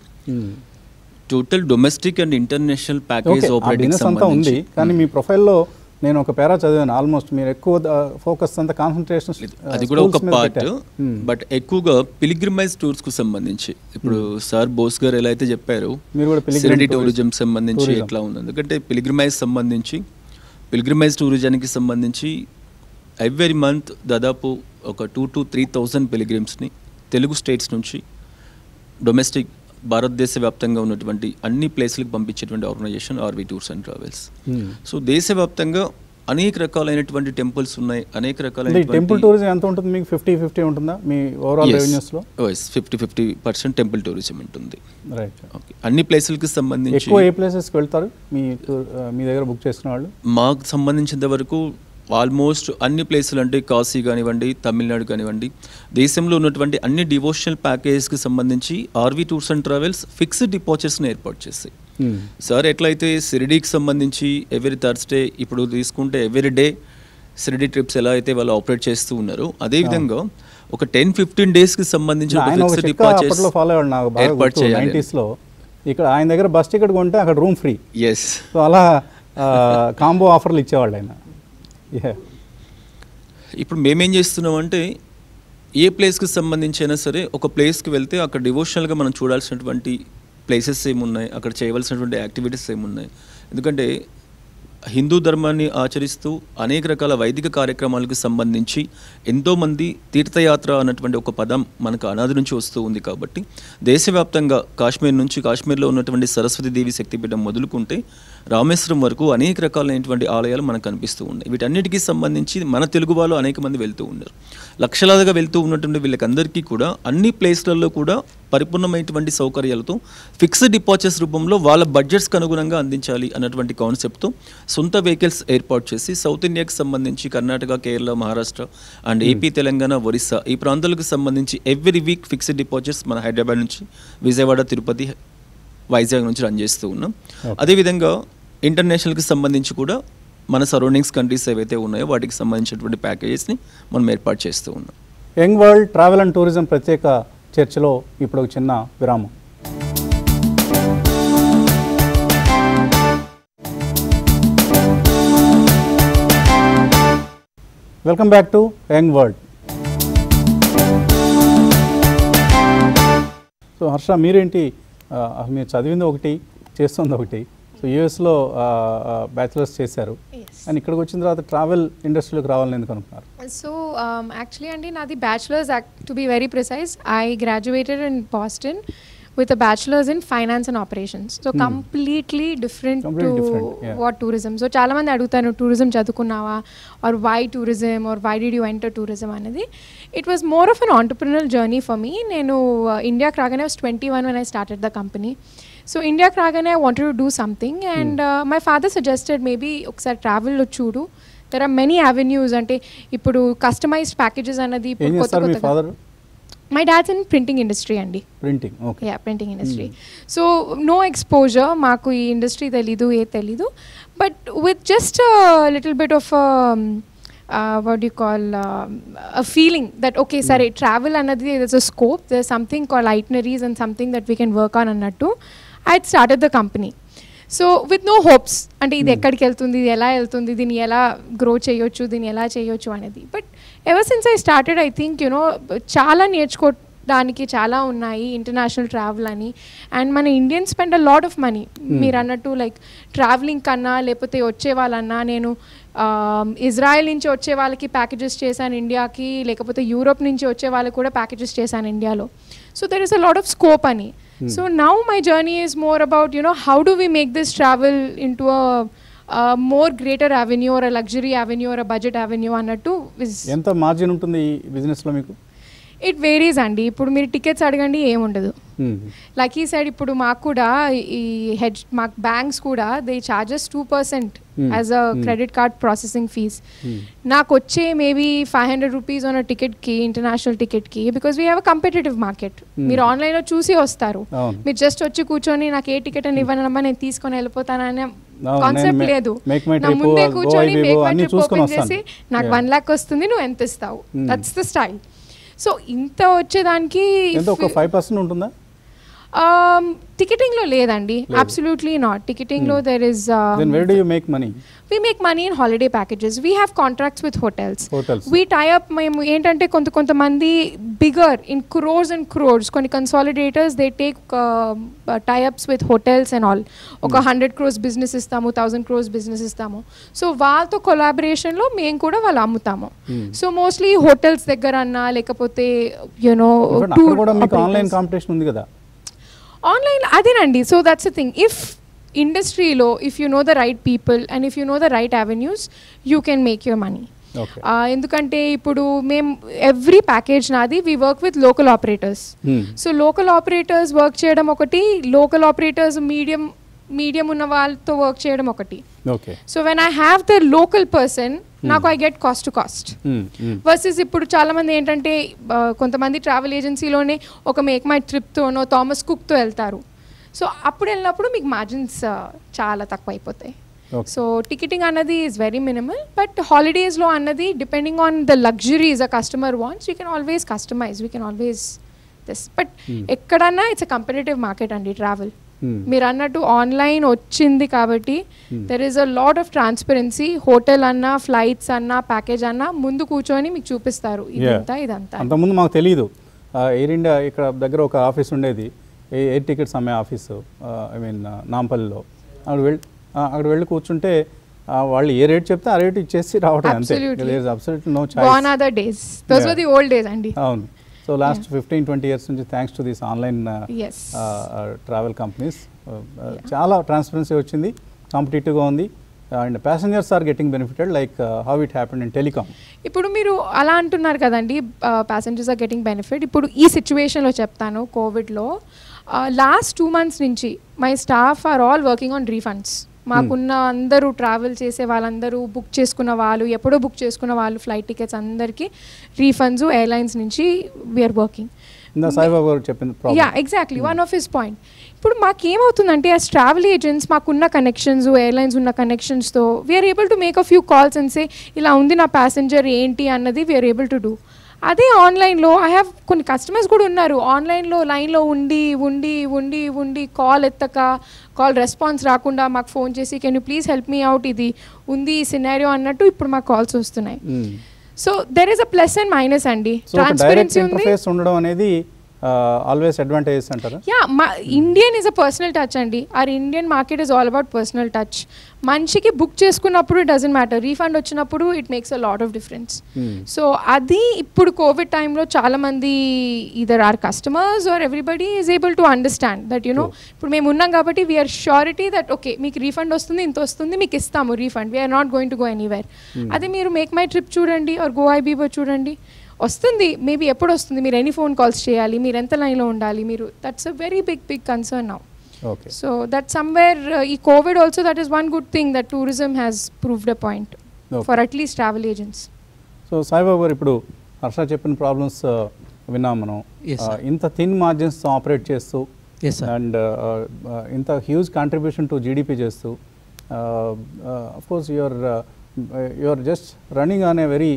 Speaker 3: Total domestic and international package
Speaker 1: okay, ఆ
Speaker 3: ఆపరేటింగ్
Speaker 1: బిజినెస్ అంతా ఉంది, కానీ మీ ప్రొఫైల్లో నేను ఒక పేరా చదివాను. ఆల్మోస్ట్ మీరు ఎక్కువ ఫోకస్ అంతా కాన్సన్ట్రేషన్
Speaker 3: అది కూడా ఒక పార్ట్, బట్ ఎక్కువగా పిలిగ్రిమైజ్ టూర్స్ కు సంబంధించి ఇప్పుడు సార్ బోస్ గారు ఎలా అయితే చెప్పారు
Speaker 1: మీరు కూడా pilgrim
Speaker 3: సిరిడి
Speaker 1: tourism-
Speaker 3: టూరిజం సంబంధించి
Speaker 1: tourism.
Speaker 3: ఎట్లా ఉంది, ఎందుకంటే పిలిగ్రిమైజ్ సంబంధించి పిలిగ్రిమైజ్ టూరిజానికి సంబంధించి ఎవ్రీ మంత్ దాదాపు ఒక టూ టు త్రీ థౌజండ్ పిలిగ్రిమ్స్ని తెలుగు స్టేట్స్ నుంచి డొమెస్టిక్ భారతదేశ వ్యాప్తంగా ఉన్నటువంటి అన్ని ప్లేస్లకు పంపించేటువంటి organization RV tours and travels. So దేశవ్యాప్తంగా అనేక రకాలైనటువంటి టెంపుల్స్ ఉన్నాయి, అనేక
Speaker 1: టెంపుల్
Speaker 3: రకాలైన
Speaker 1: టూరిజం ఎంత ఉంటుంది మీకు? ఫిఫ్టీ ఫిఫ్టీ ఉంటుందా మీ ఓవరాల్ రెవెన్యూస్లో?
Speaker 3: Fifty fifty percent temple tourism ఉంటుంది.
Speaker 1: రైట్.
Speaker 3: ఓకే, అన్ని ప్లేసులకి సంబంధించి
Speaker 1: ఎక్కువ ఏ ప్లేసెస్కి వెళ్తారు మీ tour- ఆ, మీ దగ్గర బుక్ చేసుకున్న వాళ్ళు?
Speaker 3: మాకు సంబంధించినంత వరకు ఆల్మోస్ట్ అన్ని ప్లేసులు అంటే కాశీ కానివ్వండి, తమిళనాడు కానివ్వండి, దేశంలో ఉన్నటువంటి అన్ని డివోషనల్ ప్యాకేజ్కి సంబంధించి RV tours and travels fixed డిపాజిట్స్ని ఏర్పాటు చేస్తాయి. సార్ ఎట్లయితే షిరిడీకి సంబంధించి ఎవ్రీ థర్స్డే ఇప్పుడు తీసుకుంటే ఎవ్రీ డే షిరిడీ ట్రిప్స్ ఎలా అయితే వాళ్ళు ఆపరేట్ చేస్తూ ఉన్నారో అదేవిధంగా ఒక టెన్ ఫిఫ్టీన్ డేస్కి సంబంధించి ఒక
Speaker 1: ఆయన ఒక
Speaker 3: ఫిక్స్డ్
Speaker 1: చిట్కా అప్పట్లో ఫాలో అయ్యాడు, నాకు బాగా
Speaker 3: ఏర్పాటు
Speaker 1: గుర్తు.
Speaker 3: చేయాలి.
Speaker 1: నైంటీస్లో ఇక్కడ ఆయన దగ్గర బస్ టికెట్ కొంటే అక్కడ రూమ్ ఫ్రీ.
Speaker 3: ఎస్,
Speaker 1: సో అలా కాంబో ఆఫర్లు ఇచ్చేవాళ్ళు ఆయన. Yeah.
Speaker 3: ఇప్పుడు మేమేం చేస్తున్నాం అంటే ఏ ప్లేస్కి సంబంధించి అయినా సరే ఒక ప్లేస్కి వెళ్తే అక్కడ డివోషనల్గా మనం చూడాల్సినటువంటి ప్లేసెస్ ఏమున్నాయి, అక్కడ చేయవలసినటువంటి యాక్టివిటీస్ ఏమున్నాయి, ఎందుకంటే హిందూ ధర్మాన్ని ఆచరిస్తూ అనేక రకాల వైదిక కార్యక్రమాలకు సంబంధించి ఎంతోమంది తీర్థయాత్ర అన్నటువంటి ఒక పదం మనకు అనాది నుంచి వస్తూ ఉంది. కాబట్టి దేశవ్యాప్తంగా కాశ్మీర్ నుంచి కాశ్మీర్లో ఉన్నటువంటి సరస్వతి దేవి శక్తిపీఠం మొదలుకుంటే రామేశ్వరం వరకు అనేక రకాలైనటువంటి ఆలయాలు మనకు కనిపిస్తూ ఉన్నాయి. వీటన్నిటికీ సంబంధించి మన తెలుగు వాళ్ళు అనేక మంది వెళ్తూ ఉన్నారు. లక్షలాదిగా వెళ్తూ ఉన్నటువంటి వీళ్ళకందరికీ కూడా అన్ని ప్లేస్లలో కూడా పరిపూర్ణమైనటువంటి సౌకర్యాలతో ఫిక్స్డ్ డిపాజిట్స్ రూపంలో వాళ్ళ బడ్జెట్స్కి అనుగుణంగా అందించాలి అన్నటువంటి కాన్సెప్ట్తో సొంత వెహికల్స్ ఏర్పాటు చేసి సౌత్ ఇండియాకి సంబంధించి కర్ణాటక, కేరళ, మహారాష్ట్ర అండ్ ఏపీ, తెలంగాణ, ఒరిస్సా ఈ ప్రాంతాలకు సంబంధించి ఎవ్రీ వీక్ ఫిక్స్డ్ డిపాజిట్స్ మన హైదరాబాద్ నుంచి విజయవాడ, తిరుపతి, వైజాగ్ నుంచి రన్ చేస్తూ ఉన్నాం. అదేవిధంగా ఇంటర్నేషనల్కి సంబంధించి కూడా మన సరౌండింగ్స్ కంట్రీస్ ఏవైతే ఉన్నాయో వాటికి సంబంధించినటువంటి ప్యాకేజెస్ని మనం ఏర్పాటు చేస్తూ ఉన్నాం.
Speaker 1: Young world travel and tourism ప్రత్యేక చర్చలో ఇప్పుడు ఒక చిన్న విరామం. Welcome back to young world. So Harsha, మీరేంటి ఆ, మీరు చదివింది ఒకటి, చేస్తుంది ఒకటి. సో యూఎస్లో బ్యాచిలర్స్ చేశారు, అండ్ ఇక్కడికి వచ్చిన తర్వాత ట్రావెల్ ఇండస్ట్రీలోకి రావాలని ఎందుకు అనుకున్నారు?
Speaker 4: So um, actually, Andy, Nadi bachelor's, act, to be very precise, I graduated in Boston with a bachelor's in finance and operations. So
Speaker 1: Hmm.
Speaker 4: completely different
Speaker 1: Completely
Speaker 4: to
Speaker 1: different, yeah.
Speaker 4: what tourism. So చాలా మంది అడుగుతాను tourism చదువుకున్నావా, or why tourism, or why did you enter tourism అనేది. It was more of an entrepreneurial journey for me. నేను ఇండియాకి రాగానే I was twenty-one when I started the company. So ఇండియాకి రాగానే I wanted to do something, and uh, my father suggested maybe ఒకసారి ట్రావెల్లో చూడు. There are many avenues, అంటే ఇప్పుడు customized packages అన్నది
Speaker 1: ఏం
Speaker 4: ఇప్పుడు కొత్త
Speaker 1: చేస్తారు మీ
Speaker 4: కొత్తగా.
Speaker 1: Father?
Speaker 4: My dad's in printing industry అండి.
Speaker 1: Printing, okay.
Speaker 4: Yeah, printing industry. So no exposure, మాకు ఈ ఇండస్ట్రీ తెలీదు, ఏ తెలీదు. But with just little bit of what you call a feeling that okay సరే ట్రావెల్ అన్నది there's a scope, there something call itineraries and something that we can work on అన్నట్టు I started the company. So with no hopes, అంటే ఇది ఎక్కడికి వెళ్తుంది, ఇది ఎలా వెళ్తుంది, దీన్ని ఎలా గ్రో చేయొచ్చు, దీన్ని ఎలా చేయొచ్చు అనేది. But ever since I started I think you know చాలా నేర్చుకోవడానికి చాలా ఉన్నాయి ఇంటర్నేషనల్ ట్రావెల్ అని. అండ్ మన Indians spend a lot of money, మీరు అన్నట్టు లైక్ ట్రావెలింగ్ కన్నా లేకపోతే వచ్చే వాళ్ళన్నా. నేను ఇజ్రాయెల్ నుంచి వచ్చే వాళ్ళకి ప్యాకేజెస్ చేశాను ఇండియాకి, లేకపోతే యూరోప్ నుంచి వచ్చే వాళ్ళకి కూడా ప్యాకేజెస్ చేశాను ఇండియాలో. So there is a lot of scope అని. Hmm. So now my journey is more about, you know, how do we make this travel into a, a more greater avenue, or a luxury avenue, or a budget avenue అన్నట్టు.
Speaker 1: ఎంత margin ఉంటుంది ఈ బిజినెస్లో మీకు?
Speaker 4: It varies అండి. ఇప్పుడు మీరు tickets అడగండి ఏముండదు. లైక్ ఈ సైడ్ ఇప్పుడు మాకు కూడా ఈ హెడ్ మాకు బ్యాంక్స్ కూడా they charges two percent as a credit card processing fee. నాకు వచ్చే maybe five hundred rupees on టికెట్కి, ఇంటర్నేషనల్ టికెట్కి, because we have a competitive market. మీరు ఆన్లైన్లో చూసి వస్తారు, మీరు జస్ట్ వచ్చి కూర్చొని నాకు ఏ టికెట్ అని ఇవ్వనమ్మా నేను తీసుకొని వెళ్ళిపోతాననే కాన్సెప్ట్ లేదు. నా ముందే కూర్చొని మేక్ మై ట్రిప్ ఓపెన్ చేసి నాకు వన్ ల్యాక్ వస్తుంది, నువ్వు ఎంత ఇస్తావు, దట్స్ ద స్టైల్. సో ఇంత వచ్చేదానికి
Speaker 1: ఫైవ్ పర్సెంట్ ఉంటుందా?
Speaker 4: టికెటింగ్లో లేదండి, అబ్సల్యూట్లీ నాట్. టికెటింగ్లో there is we make money in holiday packages. We have contracts with hotels.
Speaker 1: hotels.
Speaker 4: We tie up మేము ఏంటంటే కొంత కొంతమంది bigger in crores and crores కొన్ని consolidators they take tie ups with hotels and all. ఒక hundred crores business ఇస్తాము, thousand crores business ఇస్తాము. So వాళ్ళతో కొలాబరేషన్లో మేము కూడా వాళ్ళు అమ్ముతాము. సో మోస్ట్లీ హోటల్స్ దగ్గర అన్నా లేకపోతే యునో
Speaker 1: ఆన్లైన్ కాంపిటీషన్ ఉంది కదా
Speaker 4: ఆన్లైన్ అదేనండి. So that's the thing. If ఇండస్ట్రీలో if you know the right people and if you know the right avenues you can make your money. ఎందుకంటే ఇప్పుడు మేము ఎవ్రీ ప్యాకేజ్ నాది we work with local operators. So local operators work చేయడం ఒకటి, local operators medium medium ఉన్న వాళ్ళతో work చేయడం ఒకటి. So when I have the local person నాకు I get cost to cost versus ఇప్పుడు చాలా మంది ఏంటంటే కొంతమంది ట్రావెల్ ఏజెన్సీలోనే ఒక మేక్ మై ట్రిప్తోనో థామస్ కుక్తో వెళ్తారు. సో అప్పుడు వెళ్ళినప్పుడు మీకు మార్జిన్స్ చాలా తక్కువ అయిపోతాయి. సో టికెటింగ్ అన్నది ఈజ్ వెరీ మినిమల్. బట్ హాలిడేస్లో అన్నది depending on the luxuries a customer wants we can always customize, we can always this. But ఎక్కడన్నా ఇట్స్ అ కంపిటేటివ్ మార్కెట్ అండి ట్రావెల్. మీరు అన్నట్టు ఆన్లైన్ వచ్చింది కాబట్టి there is a lot of transparency. Hotel అన్నా, flights అన్నా, ప్యాకేజ్ అన్నా ముందు కూర్చొని మీకు చూపిస్తారు ఇదంతా ఇదంతా.
Speaker 1: అంతకుముందు మాకు తెలియదు. ఎయిర్ ఇండియా ఇక్కడ దగ్గర ఒక ఆఫీస్ ఉండేది, ఎయిర్ టికెట్స్ అమ్మే ఆఫీసు, ఐ మీన్ నాంపల్లిలో. అక్కడ వెళ్ళి అక్కడ వెళ్ళి కూర్చుంటే వాళ్ళు ఏ రేట్ చెప్తే ఆ రేట్ ఇచ్చేసి రావడం అంతే. Absolutely no choice. అవును. So last fifteen twenty years నుంచి thanks to this online travel companies చాలా ట్రాన్స్పరెన్సీ వచ్చింది, కాంపిటేటివ్గా ఉంది, and passengers are getting benefited like how it happened in telecom.
Speaker 4: ఇప్పుడు మీరు అలా అంటున్నారు కదండి, ప్యాసింజర్స్ ఆర్ గెటింగ్ బెనిఫిట్. ఇప్పుడు ఈ సిచ్యువేషన్లో చెప్తాను, కోవిడ్లో లాస్ట్ టూ మంత్స్ నుంచి my staff are all working on refunds. మాకున్న అందరూ ట్రావెల్ చేసే వాళ్ళందరూ, బుక్ చేసుకున్న వాళ్ళు, ఎప్పుడో బుక్ చేసుకున్న వాళ్ళు ఫ్లైట్ టికెట్స్ అందరికీ రీఫండ్స్ ఎయిర్లైన్స్ నుంచి we're working. Yeah exactly one of his point. ఇప్పుడు మాకేమవుతుందంటే యాజ్ ట్రావెల్ ఏజెంట్స్ మాకున్న కనెక్షన్స్, ఎయిర్లైన్స్ ఉన్న కనెక్షన్స్తో we're able to make a few calls and say ఇలా ఉంది నా ప్యాసింజర్ ఏంటి అన్నది వీఆర్ ఏబుల్ టు డూ. అదే ఆన్లైన్లో ఐ హ్యావ్ కొన్ని కస్టమర్స్ కూడా ఉన్నారు ఆన్లైన్లో లైన్లో ఉండి ఉండి ఉండి ఉండి కాల్ ఎత్తక, కాల్ రెస్పాన్స్ రాకుండా మాకు ఫోన్ చేసి can you please help me out, ఇది ఉంది ఈ సినారియో అన్నట్టు ఇప్పుడు మాకు కాల్స్ వస్తున్నాయి. So there is a plus and minus అండి. ట్రాన్స్పరెన్సీ ఉంది
Speaker 1: ఉండడం అనేది ఆల్వేస్ అడ్వాంటేజెస్ అంటారా?
Speaker 4: యా, మా Indian is a personal touch అండి. Our Indian market is all about personal touch. మనిషికి బుక్ చేసుకున్నప్పుడు ఇట్ డజంట్ మ్యాటర్, రీఫండ్ వచ్చినప్పుడు it makes a lot of difference. So అది ఇప్పుడు కోవిడ్ టైంలో చాలామంది either or customers or everybody is able to understand that you know ఇప్పుడు మేము ఉన్నాం కాబట్టి వీఆర్ ష్యూరిటీ దట్ ఓకే మీకు రీఫండ్ వస్తుంది, ఇంత వస్తుంది, మీకు ఇస్తాము refund, we're not going to go anywhere. అదే మీరు మేక్ మై ట్రిప్ చూడండి ఆర్ గో ఐబీబో చూడండి, వస్తుంది మేబీ ఎప్పుడు వస్తుంది, మీరు ఎన్ని ఫోన్ కాల్స్ చేయాలి, మీరు ఎంత లైన్లో ఉండాలి, మీరు that's a very big big concern now. So that somewhere ఈ Covid also that is one good thing that tourism has proved a point for at least travel agents.
Speaker 1: So Saibabu గారు ఇప్పుడు హర్ష చెప్పిన ప్రాబ్లమ్స్ విన్నాం మనం. ఇంత థిన్ మార్జిన్స్తో ఆపరేట్ చేస్తూ and ఇంత హ్యూజ్ కాంట్రిబ్యూషన్ టు జీడిపి చేస్తూ of course your your just running on a very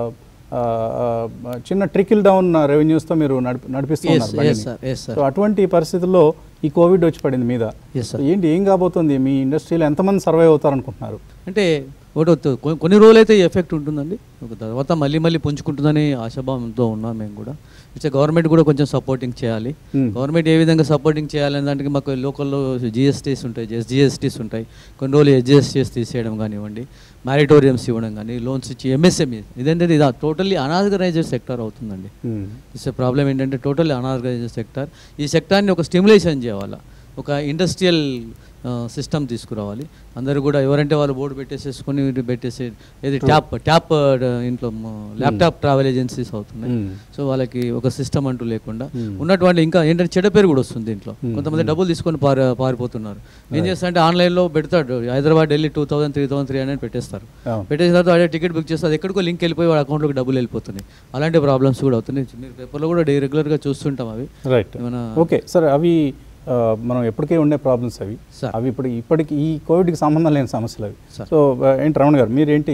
Speaker 1: చిన్న ట్రికిల్ డౌన్ రెవెన్యూస్తో మీరు నడిపిస్తున్నారు. సో అటువంటి పరిస్థితుల్లో ఈ కోవిడ్ వచ్చి పడింది మీద, ఏంటి ఏం కాబోతుంది, మీ ఇండస్ట్రీలో ఎంతమంది సర్వైవ్ అవుతారు అనుకుంటున్నారు?
Speaker 5: అంటే ఒకటి కొన్ని రోజులు అయితే ఎఫెక్ట్ ఉంటుందండి, ఒక తర్వాత మళ్ళీ మళ్ళీ పుంజుకుంటుందని ఆశాభావంతో ఉన్నాం మేము కూడా. ఇట్స్ గవర్నమెంట్ కూడా కొంచెం సపోర్టింగ్ చేయాలి. గవర్నమెంట్ ఏ విధంగా సపోర్టింగ్ చేయాలని దానికి మాకు లోకల్లో జిఎస్టీస్ ఉంటాయి, ఎస్జిఎస్టీస్ ఉంటాయి, కొన్ని రోజులు ఎస్జిఎస్టీస్ తీసేయడం కానివ్వండి, మ్యారిటోరియంస్ ఇవ్వడం కానీ, లోన్స్ ఇచ్చి ఎంఎస్ఎంఈ ఇదంటే ఇది టోటల్లీ అనార్గనైజ్డ్ సెక్టర్ అవుతుందండి. ఇట్స్ ప్రాబ్లం ఏంటంటే టోటల్లీ అనార్గనైజ్డ్ సెక్టర్. ఈ సెక్టార్ని ఒక స్టిమ్యులేషన్ చేయాలి, ఒక ఇండస్ట్రియల్ సిస్టమ్ తీసుకురావాలి. అందరూ కూడా ఎవరంటే వాళ్ళు బోర్డు పెట్టేసేసుకొని పెట్టేసి ఏది ట్యాప్ ట్యాప్ ఇంట్లో ల్యాప్టాప్ ట్రావెల్ ఏజెన్సీస్ అవుతున్నాయి. సో వాళ్ళకి ఒక సిస్టమ్ అంటూ లేకుండా ఉన్నటువంటి ఇంకా ఏంటంటే చెడ్డ పేరు కూడా వస్తుంది దీంట్లో. కొంతమంది డబ్బులు తీసుకొని పారి పారిపోతున్నారు. ఏం చేస్తారంటే ఆన్లైన్లో పెడతాడు Hyderabad Delhi two thousand three thousand three hundred పెట్టేస్తారు. పెట్టేసిన తర్వాత అదే టికెట్ బుక్ చేస్తే అది ఎక్కడికో లింక్ వెళ్ళిపోయి వాడి అకౌంట్లోకి డబ్బులు వెళ్ళిపోతున్నాయి. అలాంటి ప్రాబ్లమ్స్ కూడా అవుతున్నాయి. మీరు పేపర్లో కూడా రెగ్యులర్గా చూస్తుంటాం అవి.
Speaker 1: Right, okay sir. అవి మనం ఎప్పటికే ఉండే ప్రాబ్లమ్స్ అవి అవి ఇప్పుడు ఇప్పటికి ఈ కోవిడ్కి సంబంధం లేని సమస్యలు అవి. సో ఏంటి రమణ గారు, మీరేంటి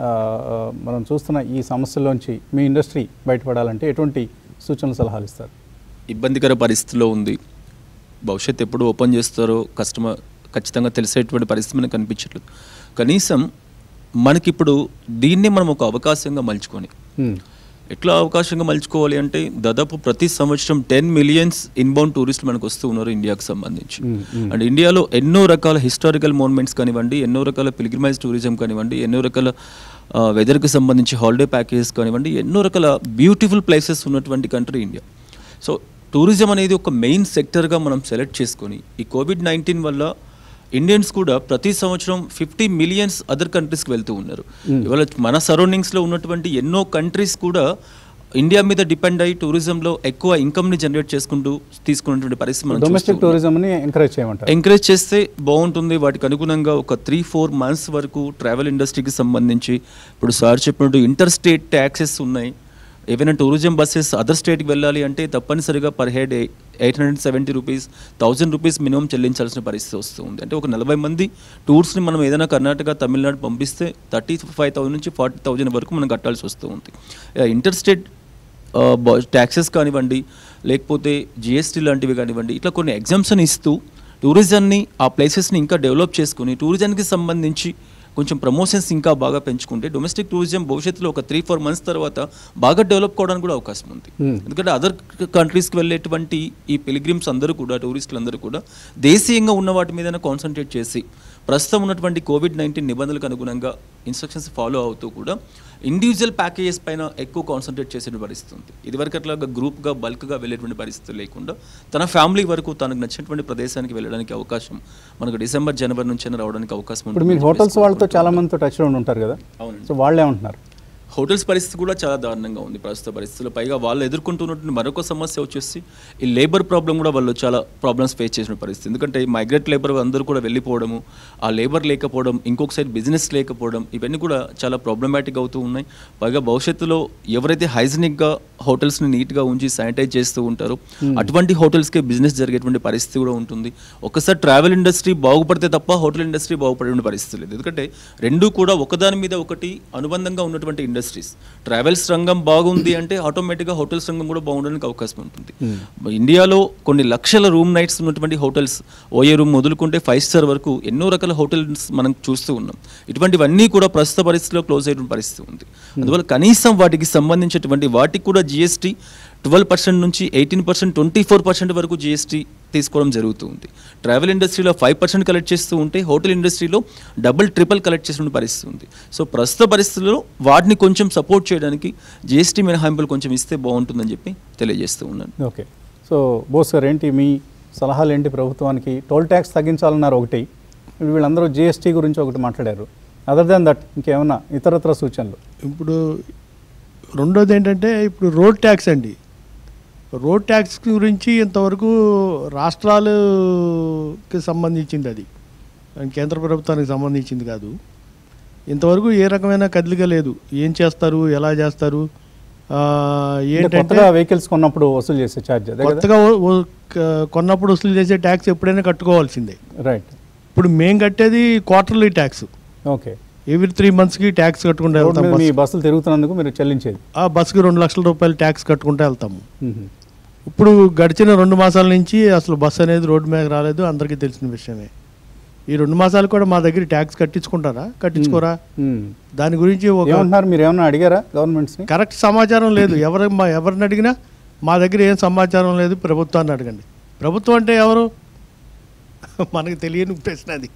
Speaker 1: మనం చూస్తున్న ఈ సమస్యల్లోంచి మీ ఇండస్ట్రీ బయటపడాలంటే ఎటువంటి సూచనలు సలహాలు ఇస్తారు?
Speaker 3: ఇబ్బందికర పరిస్థితిలో ఉంది. భవిష్యత్తు ఎప్పుడు ఓపెన్ చేస్తారో కస్టమర్ ఖచ్చితంగా తెలిసేటువంటి పరిస్థితి మనకు కనిపించట్లేదు. కనీసం మనకిప్పుడు దీన్నే మనం ఒక అవకాశంగా మలుచుకొని ఎట్లా అవకాశంగా మలుచుకోవాలి అంటే దాదాపు ప్రతి సంవత్సరం టెన్ మిలియన్స్ ఇన్బౌండ్ టూరిస్టులు మనకు వస్తూ ఉన్నారు ఇండియాకి సంబంధించి. అండ్ ఇండియాలో ఎన్నో రకాల హిస్టారికల్ మోన్మెంట్స్ కానివ్వండి, ఎన్నో రకాల పిల్గ్రిమైజ్ టూరిజం కానివ్వండి, ఎన్నో రకాల వెదర్కి సంబంధించి హాలిడే ప్యాకేజెస్ కానివ్వండి, ఎన్నో రకాల బ్యూటిఫుల్ ప్లేసెస్ ఉన్నటువంటి కంట్రీ ఇండియా. సో టూరిజం అనేది ఒక మెయిన్ సెక్టర్గా మనం సెలెక్ట్ చేసుకొని ఈ కోవిడ్ నైన్టీన్ వల్ల ఇండియన్స్ కూడా ప్రతి సంవత్సరం ఫిఫ్టీ మిలియన్స్ అదర్ కంట్రీస్కి వెళ్తూ ఉన్నారు. ఇవాళ మన సరౌండింగ్స్లో ఉన్నటువంటి ఎన్నో కంట్రీస్ కూడా ఇండియా మీద డిపెండ్ అయ్యి టూరిజంలో ఎక్కువ ఇన్కమ్ని జనరేట్ చేసుకుంటూ తీసుకున్నటువంటి పరిస్థితి మనం
Speaker 1: డొమెస్టిక్ టూరిజంని ఎంకరేజ్ చేయమంటారు.
Speaker 3: ఎంకరేజ్ చేస్తే బాగుంటుంది. వాటికి అనుగుణంగా ఒక త్రీ ఫోర్ మంత్స్ వరకు ట్రావెల్ ఇండస్ట్రీకి సంబంధించి ఇప్పుడు సార్ చెప్పినట్టు ఇంటర్ స్టేట్ ట్యాక్సెస్ ఉన్నాయి. ఏవైనా టూరిజం బస్సెస్ అదర్ స్టేట్కి వెళ్ళాలి అంటే తప్పనిసరిగా per head eight hundred seventy rupees thousand rupees minimum చెల్లించాల్సిన పరిస్థితి వస్తుంది. అంటే ఒక నలభై మంది టూర్స్ని మనం ఏదైనా కర్ణాటక తమిళనాడు పంపిస్తే థర్టీ ఫైవ్ థౌసండ్ నుంచి ఫార్టీ థౌజండ్ వరకు మనం కట్టాల్సి వస్తూ ఉంది. ఇంటర్ స్టేట్ ట్యాక్సెస్ కానివ్వండి, లేకపోతే జిఎస్టీ లాంటివి కానివ్వండి, ఇట్లా కొన్ని ఎగ్జామ్షన్ ఇస్తూ టూరిజంని ఆ ప్లేసెస్ని ఇంకా డెవలప్ చేసుకుని టూరిజంకి సంబంధించి కొంచెం ప్రమోషన్స్ ఇంకా బాగా పెంచుకుంటే డొమెస్టిక్ టూరిజం భవిష్యత్తులో ఒక త్రీ ఫోర్ మంత్స్ తర్వాత బాగా డెవలప్ కావడానికి కూడా అవకాశం ఉంది. ఎందుకంటే అదర్ కంట్రీస్కి వెళ్ళేటువంటి ఈ పిలిగ్రిమ్స్ అందరూ కూడా టూరిస్టులు అందరూ కూడా దేశీయంగా ఉన్న వాటి మీద కాన్సన్ట్రేట్ చేసి ప్రస్తుతం ఉన్నటువంటి కోవిడ్ నైన్టీన్ నిబంధనలకు అనుగుణంగా ఇన్స్ట్రక్షన్స్ ఫాలో అవుతూ కూడా ఇండివిజువల్ ప్యాకేజెస్ పైన ఎక్కువ కాన్సన్ట్రేట్ చేసే పరిస్థితి ఉంది. ఇదివరకు అట్లాగా గ్రూప్గా బల్క్గా వెళ్ళేటువంటి పరిస్థితి లేకుండా తన ఫ్యామిలీ వరకు తనకు నచ్చినటువంటి ప్రదేశానికి వెళ్ళడానికి అవకాశం మనకు డిసెంబర్ జనవరి నుంచి రావడానికి అవకాశం ఉంది.
Speaker 1: ఇప్పుడు మీరు హోటల్స్ వాళ్ళతో చాలా మందితో టచ్లో ఉంటారు కదా,
Speaker 3: అవునండి.
Speaker 1: సో వాళ్ళు ఏమంటున్నారు?
Speaker 3: హోటల్స్ పరిస్థితి కూడా చాలా దారుణంగా ఉంది ప్రస్తుత పరిస్థితుల్లో. పైగా వాళ్ళు ఎదుర్కొంటున్నటువంటి మరొక సమస్య వచ్చేసి ఈ లేబర్ ప్రాబ్లం కూడా వాళ్ళు చాలా ప్రాబ్లమ్స్ ఫేస్ చేసిన పరిస్థితి. ఎందుకంటే మైగ్రేట్ లేబర్ అందరూ కూడా వెళ్ళిపోవడము, ఆ లేబర్ లేకపోవడం, ఇంకొక సైడ్ బిజినెస్ లేకపోవడం, ఇవన్నీ కూడా చాలా ప్రాబ్లమాటిక్ అవుతూ ఉన్నాయి. పైగా భవిష్యత్తులో ఎవరైతే హైజీనిక్గా హోటల్స్ని నీట్గా ఉంచి శానిటైజ్ చేస్తూ ఉంటారో అటువంటి హోటల్స్కే బిజినెస్ జరిగేటువంటి పరిస్థితి కూడా ఉంటుంది. ఒకసారి ట్రావెల్ ఇండస్ట్రీ బాగుపడితే తప్ప హోటల్ ఇండస్ట్రీ బాగుపడే పరిస్థితి లేదు. ఎందుకంటే రెండూ కూడా ఒకదాని మీద ఒకటి అనుబంధంగా ఉన్నటువంటి ఇండస్ట్రీస్. ట్రావెల్స్ రంగం బాగుంది అంటే ఆటోమేటిక్గా హోటల్స్ రంగం కూడా బాగుండడానికి అవకాశం ఉంటుంది. ఇండియాలో కొన్ని లక్షల రూమ్ నైట్స్ ఉన్నటువంటి హోటల్స్, ఓఏ రూమ్ మొదలుకుంటే ఫైవ్ స్టార్ వరకు ఎన్నో రకాల హోటల్స్ మనం చూస్తూ ఉన్నాం. ఇటువంటివన్నీ కూడా ప్రస్తుత పరిస్థితిలో క్లోజ్ అయ్యేటువంటి పరిస్థితి ఉంది. అందువల్ల కనీసం వాటికి సంబంధించినటువంటి వాటికి కూడా జిఎస్టీ ట్వెల్వ్ పర్సెంట్ నుంచి eighteen percent twenty four percent వరకు జిఎస్టీ తీసుకోవడం జరుగుతుంది. ట్రావెల్ ఇండస్ట్రీలో ఫైవ్ పర్సెంట్ కలెక్ట్ చేస్తూ ఉంటే హోటల్ ఇండస్ట్రీలో డబుల్ ట్రిపుల్ కలెక్ట్ చేసిన పరిస్థితి ఉంది. సో ప్రస్తుత పరిస్థితుల్లో వాటిని కొంచెం సపోర్ట్ చేయడానికి జిఎస్టీ మినహాయింపులు కొంచెం ఇస్తే బాగుంటుందని చెప్పి తెలియజేస్తూ ఉన్నాను.
Speaker 1: ఓకే, సో బోస్ గారు ఏంటి మీ సలహాలు ఏంటి ప్రభుత్వానికి? టోల్ ట్యాక్స్ తగ్గించాలన్నారు ఒకటి, వీళ్ళందరూ జిఎస్టీ గురించి ఒకటి మాట్లాడారు. అదర్ దాన్ దట్ ఇంకేమన్నా ఇతరత్ర సూచనలు?
Speaker 2: ఇప్పుడు రెండోది ఏంటంటే ఇప్పుడు రోడ్ ట్యాక్స్ అండి. రోడ్ ట్యాక్స్ గురించి ఇంతవరకు రాష్ట్రాలకి సంబంధించింది, అది కేంద్ర ప్రభుత్వానికి సంబంధించింది కాదు. ఇంతవరకు ఏ రకమైన కదలిక లేదు. ఏం చేస్తారు, ఎలా చేస్తారు,
Speaker 1: ఏంటంటే వెహికల్స్ కొన్నప్పుడు వసూలు చేసే ఛార్జ్,
Speaker 2: కొత్తగా కొన్నప్పుడు వసూలు చేసే ట్యాక్స్ ఎప్పుడైనా కట్టుకోవాల్సిందే.
Speaker 1: రైట్.
Speaker 2: ఇప్పుడు మేము కట్టేది quarterly tax.
Speaker 1: Okay,
Speaker 2: every three మంత్స్కి ట్యాక్స్ కట్టుకుంటూ వెళ్తాం.
Speaker 1: బస్సులు తిరుగుతున్నందుకు మీరు చెల్లించేది
Speaker 2: ఆ బస్సుకి రెండు లక్షల రూపాయలు ట్యాక్స్ కట్టుకుంటూ వెళ్తాము. ఇప్పుడు గడిచిన రెండు మాసాల నుంచి అసలు బస్సు అనేది రోడ్డు మీద రాలేదు, అందరికీ తెలిసిన విషయమే. ఈ రెండు మాసాలు కూడా మా దగ్గర ట్యాక్స్ కట్టించుకుంటారా, కట్టించుకోరా? దాని గురించి
Speaker 1: మీరు ఏమన్నా అడిగారా గవర్నమెంట్స్?
Speaker 2: కరెక్ట్ సమాచారం లేదు. ఎవరు ఎవరిని అడిగినా మా దగ్గర ఏం సమాచారం లేదు, ప్రభుత్వాన్ని అడగండి. ప్రభుత్వం అంటే ఎవరు? మనకు తెలియని ప్రశ్న అది.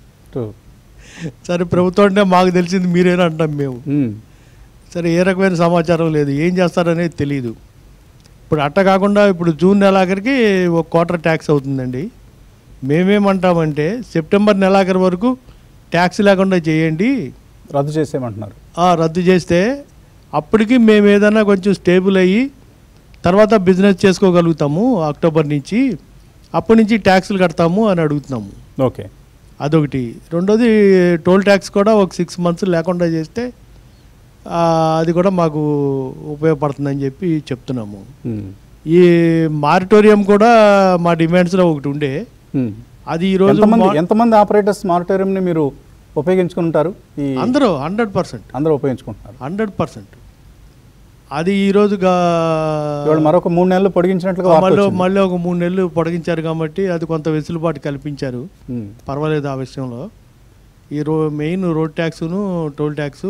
Speaker 2: సరే, ప్రభుత్వం అంటే మాకు తెలిసింది మీరేనా అంటాం మేము. సరే, ఏ రకమైన సమాచారం లేదు, ఏం చేస్తారనేది తెలియదు. ఇప్పుడు అట్ట కాకుండా ఇప్పుడు జూన్ నెలాఖరికి ఒక క్వార్టర్ ట్యాక్స్ అవుతుందండి. మేమేమంటామంటే సెప్టెంబర్ నెలాఖరు వరకు ట్యాక్స్ లేకుండా చేయండి,
Speaker 1: రద్దు చేసేయమంటున్నారు.
Speaker 2: ఆ, రద్దు చేస్తే అప్పటికి మేము ఏదైనా కొంచెం స్టేబుల్ అయ్యి తర్వాత బిజినెస్ చేసుకోగలుగుతాము అక్టోబర్ నుంచి, అప్పటి నుంచి ట్యాక్స్లు కడతాము అని అడుగుతున్నాము.
Speaker 1: ఓకే,
Speaker 2: అదొకటి. రెండోది టోల్ ట్యాక్స్ కూడా ఒక సిక్స్ మంత్స్ లేకుండా చేస్తే ఆ, అది కూడా మాకు ఉపయోగపడుతుందని చెప్పి చెప్తున్నాము.
Speaker 1: మ్మ్.
Speaker 2: ఈ మారిటోరియం కూడా మా డిమాండ్స్లో ఒకటి ఉండే,
Speaker 1: మ్మ్.
Speaker 2: అది ఈరోజు
Speaker 1: ఎంతమంది
Speaker 2: మా-
Speaker 1: ఎంతమంది ఆపరేటర్స్ మానిటోరియంని మీరు ఉపయోగించుకుంటారు? ఈ
Speaker 2: అందరూ హండ్రెడ్ పర్సెంట్
Speaker 1: అందరూ ఉపయోగించుకుంటున్నారు.
Speaker 2: హండ్రెడ్ పర్సెంట్ అది ఈరోజుగా
Speaker 1: ఇవాళ మరొక మూడు నెలలు పొడిగించినట్లుగా వార్త
Speaker 2: మళ్ళీ
Speaker 1: వచ్చింది.
Speaker 2: మళ్ళీ ఒక మూడు నెలలు పొడిగించారు కాబట్టి అది కొంత వెసులుబాటు కల్పించారు.
Speaker 1: మ్మ్.
Speaker 2: పర్వాలేదు ఆ విషయంలో. ఈ రో మెయిన్ రోడ్ ట్యాక్సును టోల్ ట్యాక్సు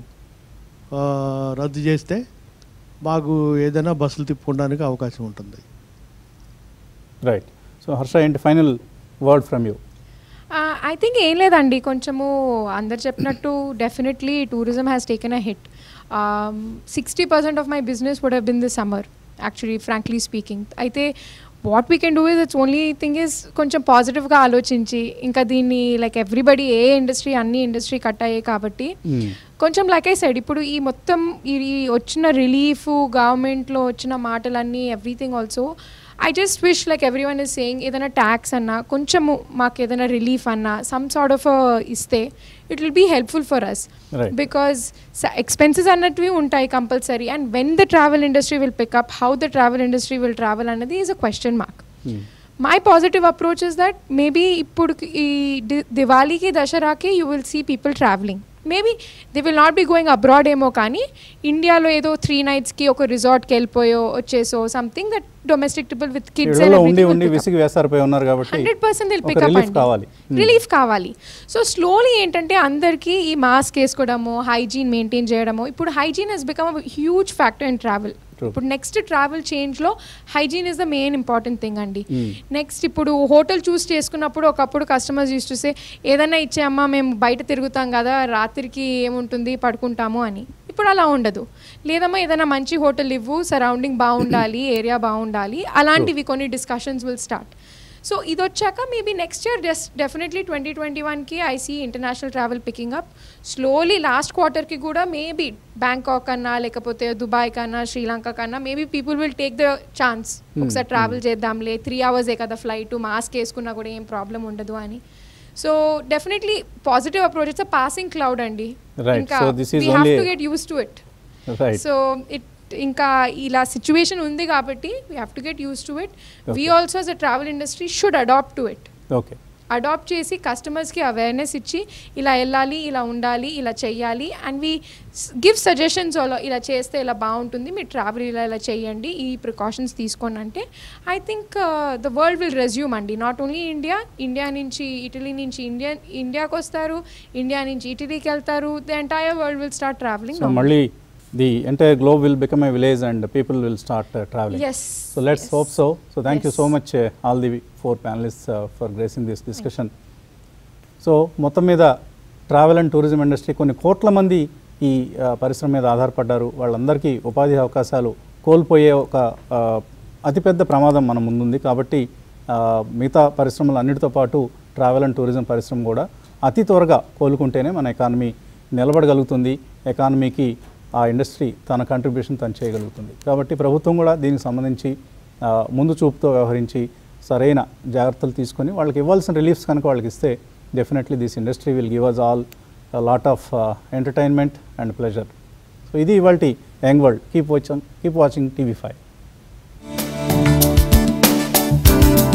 Speaker 2: ఆ, రద్దు చేస్తే మాకు ఏదైనా బస్సులు తిప్పుకోవడానికి అవకాశం ఉంటుంది.
Speaker 1: రైట్. సో హర్ష, ఏంటి final word from you?
Speaker 4: I think ఏం లేదండి, కొంచెము అందరు చెప్పినట్టు definitely tourism has taken a hit. Sixty percent of my business would have been this summer actually, frankly speaking. అయితే what we can do is it's only thing is కొంచెం పాజిటివ్గా ఆలోచించి, ఇంకా దీన్ని లైక్ ఎవ్రీబడి ఏ ఇండస్ట్రీ అన్ని industry cut అయ్యాయి కాబట్టి కొంచెం లైక్ ఐ సైడ్ ఇప్పుడు ఈ మొత్తం ఈ వచ్చిన రిలీఫ్ గవర్నమెంట్లో వచ్చిన మాటలన్నీ everything also I just wish like every one is saying ఏదైనా ట్యాక్స్ అన్నా కొంచెము మాకు ఏదైనా రిలీఫ్ అన్నా సమ్ సార్ట్ ఆఫ్ ఇస్తే it will be helpful for us, because expenses అన్నట్టువి ఉంటాయి compulsory, and when the travel industry will pick up, how the travel industry will travel అన్నది is a question mark. My positive approach is that maybe ఇప్పుడు ఈ దివాళీకి దసరాకి you will see people travelling. Maybe they will not be going abroad ఏమో, కానీ ఇండియాలో ఏదో three నైట్స్కి ఒక రిసార్ట్కి వెళ్ళిపోయో వచ్చేసో something that domestic people with kids
Speaker 1: ఉండి ఉండి విసిగి వేసారిపోయి ఉన్నారు కాబట్టి
Speaker 4: హండ్రెడ్ పర్సెంట్ దిల్
Speaker 1: ఒక
Speaker 4: పికప్
Speaker 1: relief
Speaker 4: అండి,
Speaker 1: కావాలి.
Speaker 4: రిలీఫ్ కావాలి. సో స్లోలీ ఏంటంటే అందరికీ ఈ మాస్క్ వేసుకోవడము, హైజీన్ మెయింటైన్ చేయడము. ఇప్పుడు hygiene has become a huge factor in travel. ఇప్పుడు నెక్స్ట్ ట్రావెల్ చేంజ్లో hygiene is the main important thing అండి. నెక్స్ట్ ఇప్పుడు హోటల్ చూస్ చేసుకున్నప్పుడు ఒకప్పుడు కస్టమర్స్ యూస్ చూస్తే ఏదైనా ఇచ్చేయమ్మా మేము బయట తిరుగుతాం కదా రాత్రికి ఏముంటుంది పడుకుంటాము అని. ఇప్పుడు అలా ఉండదు, లేదమ్మా ఏదైనా మంచి హోటల్ ఇవ్వు, సరౌండింగ్ బాగుండాలి, ఏరియా బాగుండాలి, అలాంటివి కొన్ని డిస్కషన్స్ విల్ స్టార్ట్. సో ఇది వచ్చాక maybe next year just definitely twenty twenty వన్కి I see international travel picking up slowly. Last క్వార్టర్కి కూడా మేబీ బ్యాంకాక్ కన్నా లేకపోతే దుబాయ్ కన్నా శ్రీలంక కన్నా maybe people will take the chance, ఒకసారి ట్రావెల్ చేద్దాంలే, త్రీ అవర్సే కదా ఫ్లైట్, మాస్క్ వేసుకున్నా కూడా ఏం ప్రాబ్లం ఉండదు అని. So definitely positive approach, it's a passing cloud అండి, ఇంకా we have to get use to it. So it ఇంకా ఇలా సిచ్యువేషన్ ఉంది కాబట్టి we have to get use to it. We also as a travel industry should adapt to it.
Speaker 1: Okay,
Speaker 4: adapt చేసి కస్టమర్స్కి awareness ఇచ్చి ఇలా వెళ్ళాలి, ఇలా ఉండాలి, ఇలా చెయ్యాలి, అండ్ వీ గివ్ సజెషన్స్ అలా, ఇలా చేస్తే ఇలా బాగుంటుంది, మీరు ట్రావెల్ ఇలా ఇలా చేయండి, ఈ ప్రికాషన్స్ తీసుకోండి అంటే I think the world will resume అండి. నాట్ ఓన్లీ ఇండియా, ఇండియా నుంచి ఇటలీ నుంచి ఇండియా ఇండియాకి వస్తారు, ఇండియా నుంచి ఇటలీకి వెళ్తారు, the entire world will start travelling.
Speaker 1: మళ్ళీ the entire globe will become a village and people will start uh, traveling.
Speaker 4: Yes.
Speaker 1: So let's
Speaker 4: yes.
Speaker 1: hope so. So thank
Speaker 4: yes.
Speaker 1: you so much uh, all the four panelists uh, for gracing this discussion. So మొత్తం మీద travel and tourism industry కొన్ని కోట్ల మంది ఈ పరిశ్రమ మీద ఆధారపడ్డారు. వాళ్ళందరికీ ఉపాధి అవకాశాలు కోల్పోయే ఒక అతిపెద్ద ప్రమాదం మన ముందుంది. కాబట్టి మిగతా పరిశ్రమలు అన్నిటితో పాటు ట్రావెల్ అండ్ టూరిజం పరిశ్రమ కూడా అతి త్వరగా కోలుకుంటేనే మన ఎకానమీ నిలబడగలుగుతుంది, ఎకానమీకి ఆ ఇండస్ట్రీ తన కంట్రిబ్యూషన్ తను చేయగలుగుతుంది. కాబట్టి ప్రభుత్వం కూడా దీనికి సంబంధించి ముందు చూపుతో వ్యవహరించి సరైన జాగ్రత్తలు తీసుకొని వాళ్ళకి ఇవ్వాల్సిన రిలీఫ్స్ కనుక వాళ్ళకి ఇస్తే definitely this industry will give us all lot of entertainment and pleasure. So ఇది ఇవాల్టి young world. Keep watching keep watching TV five.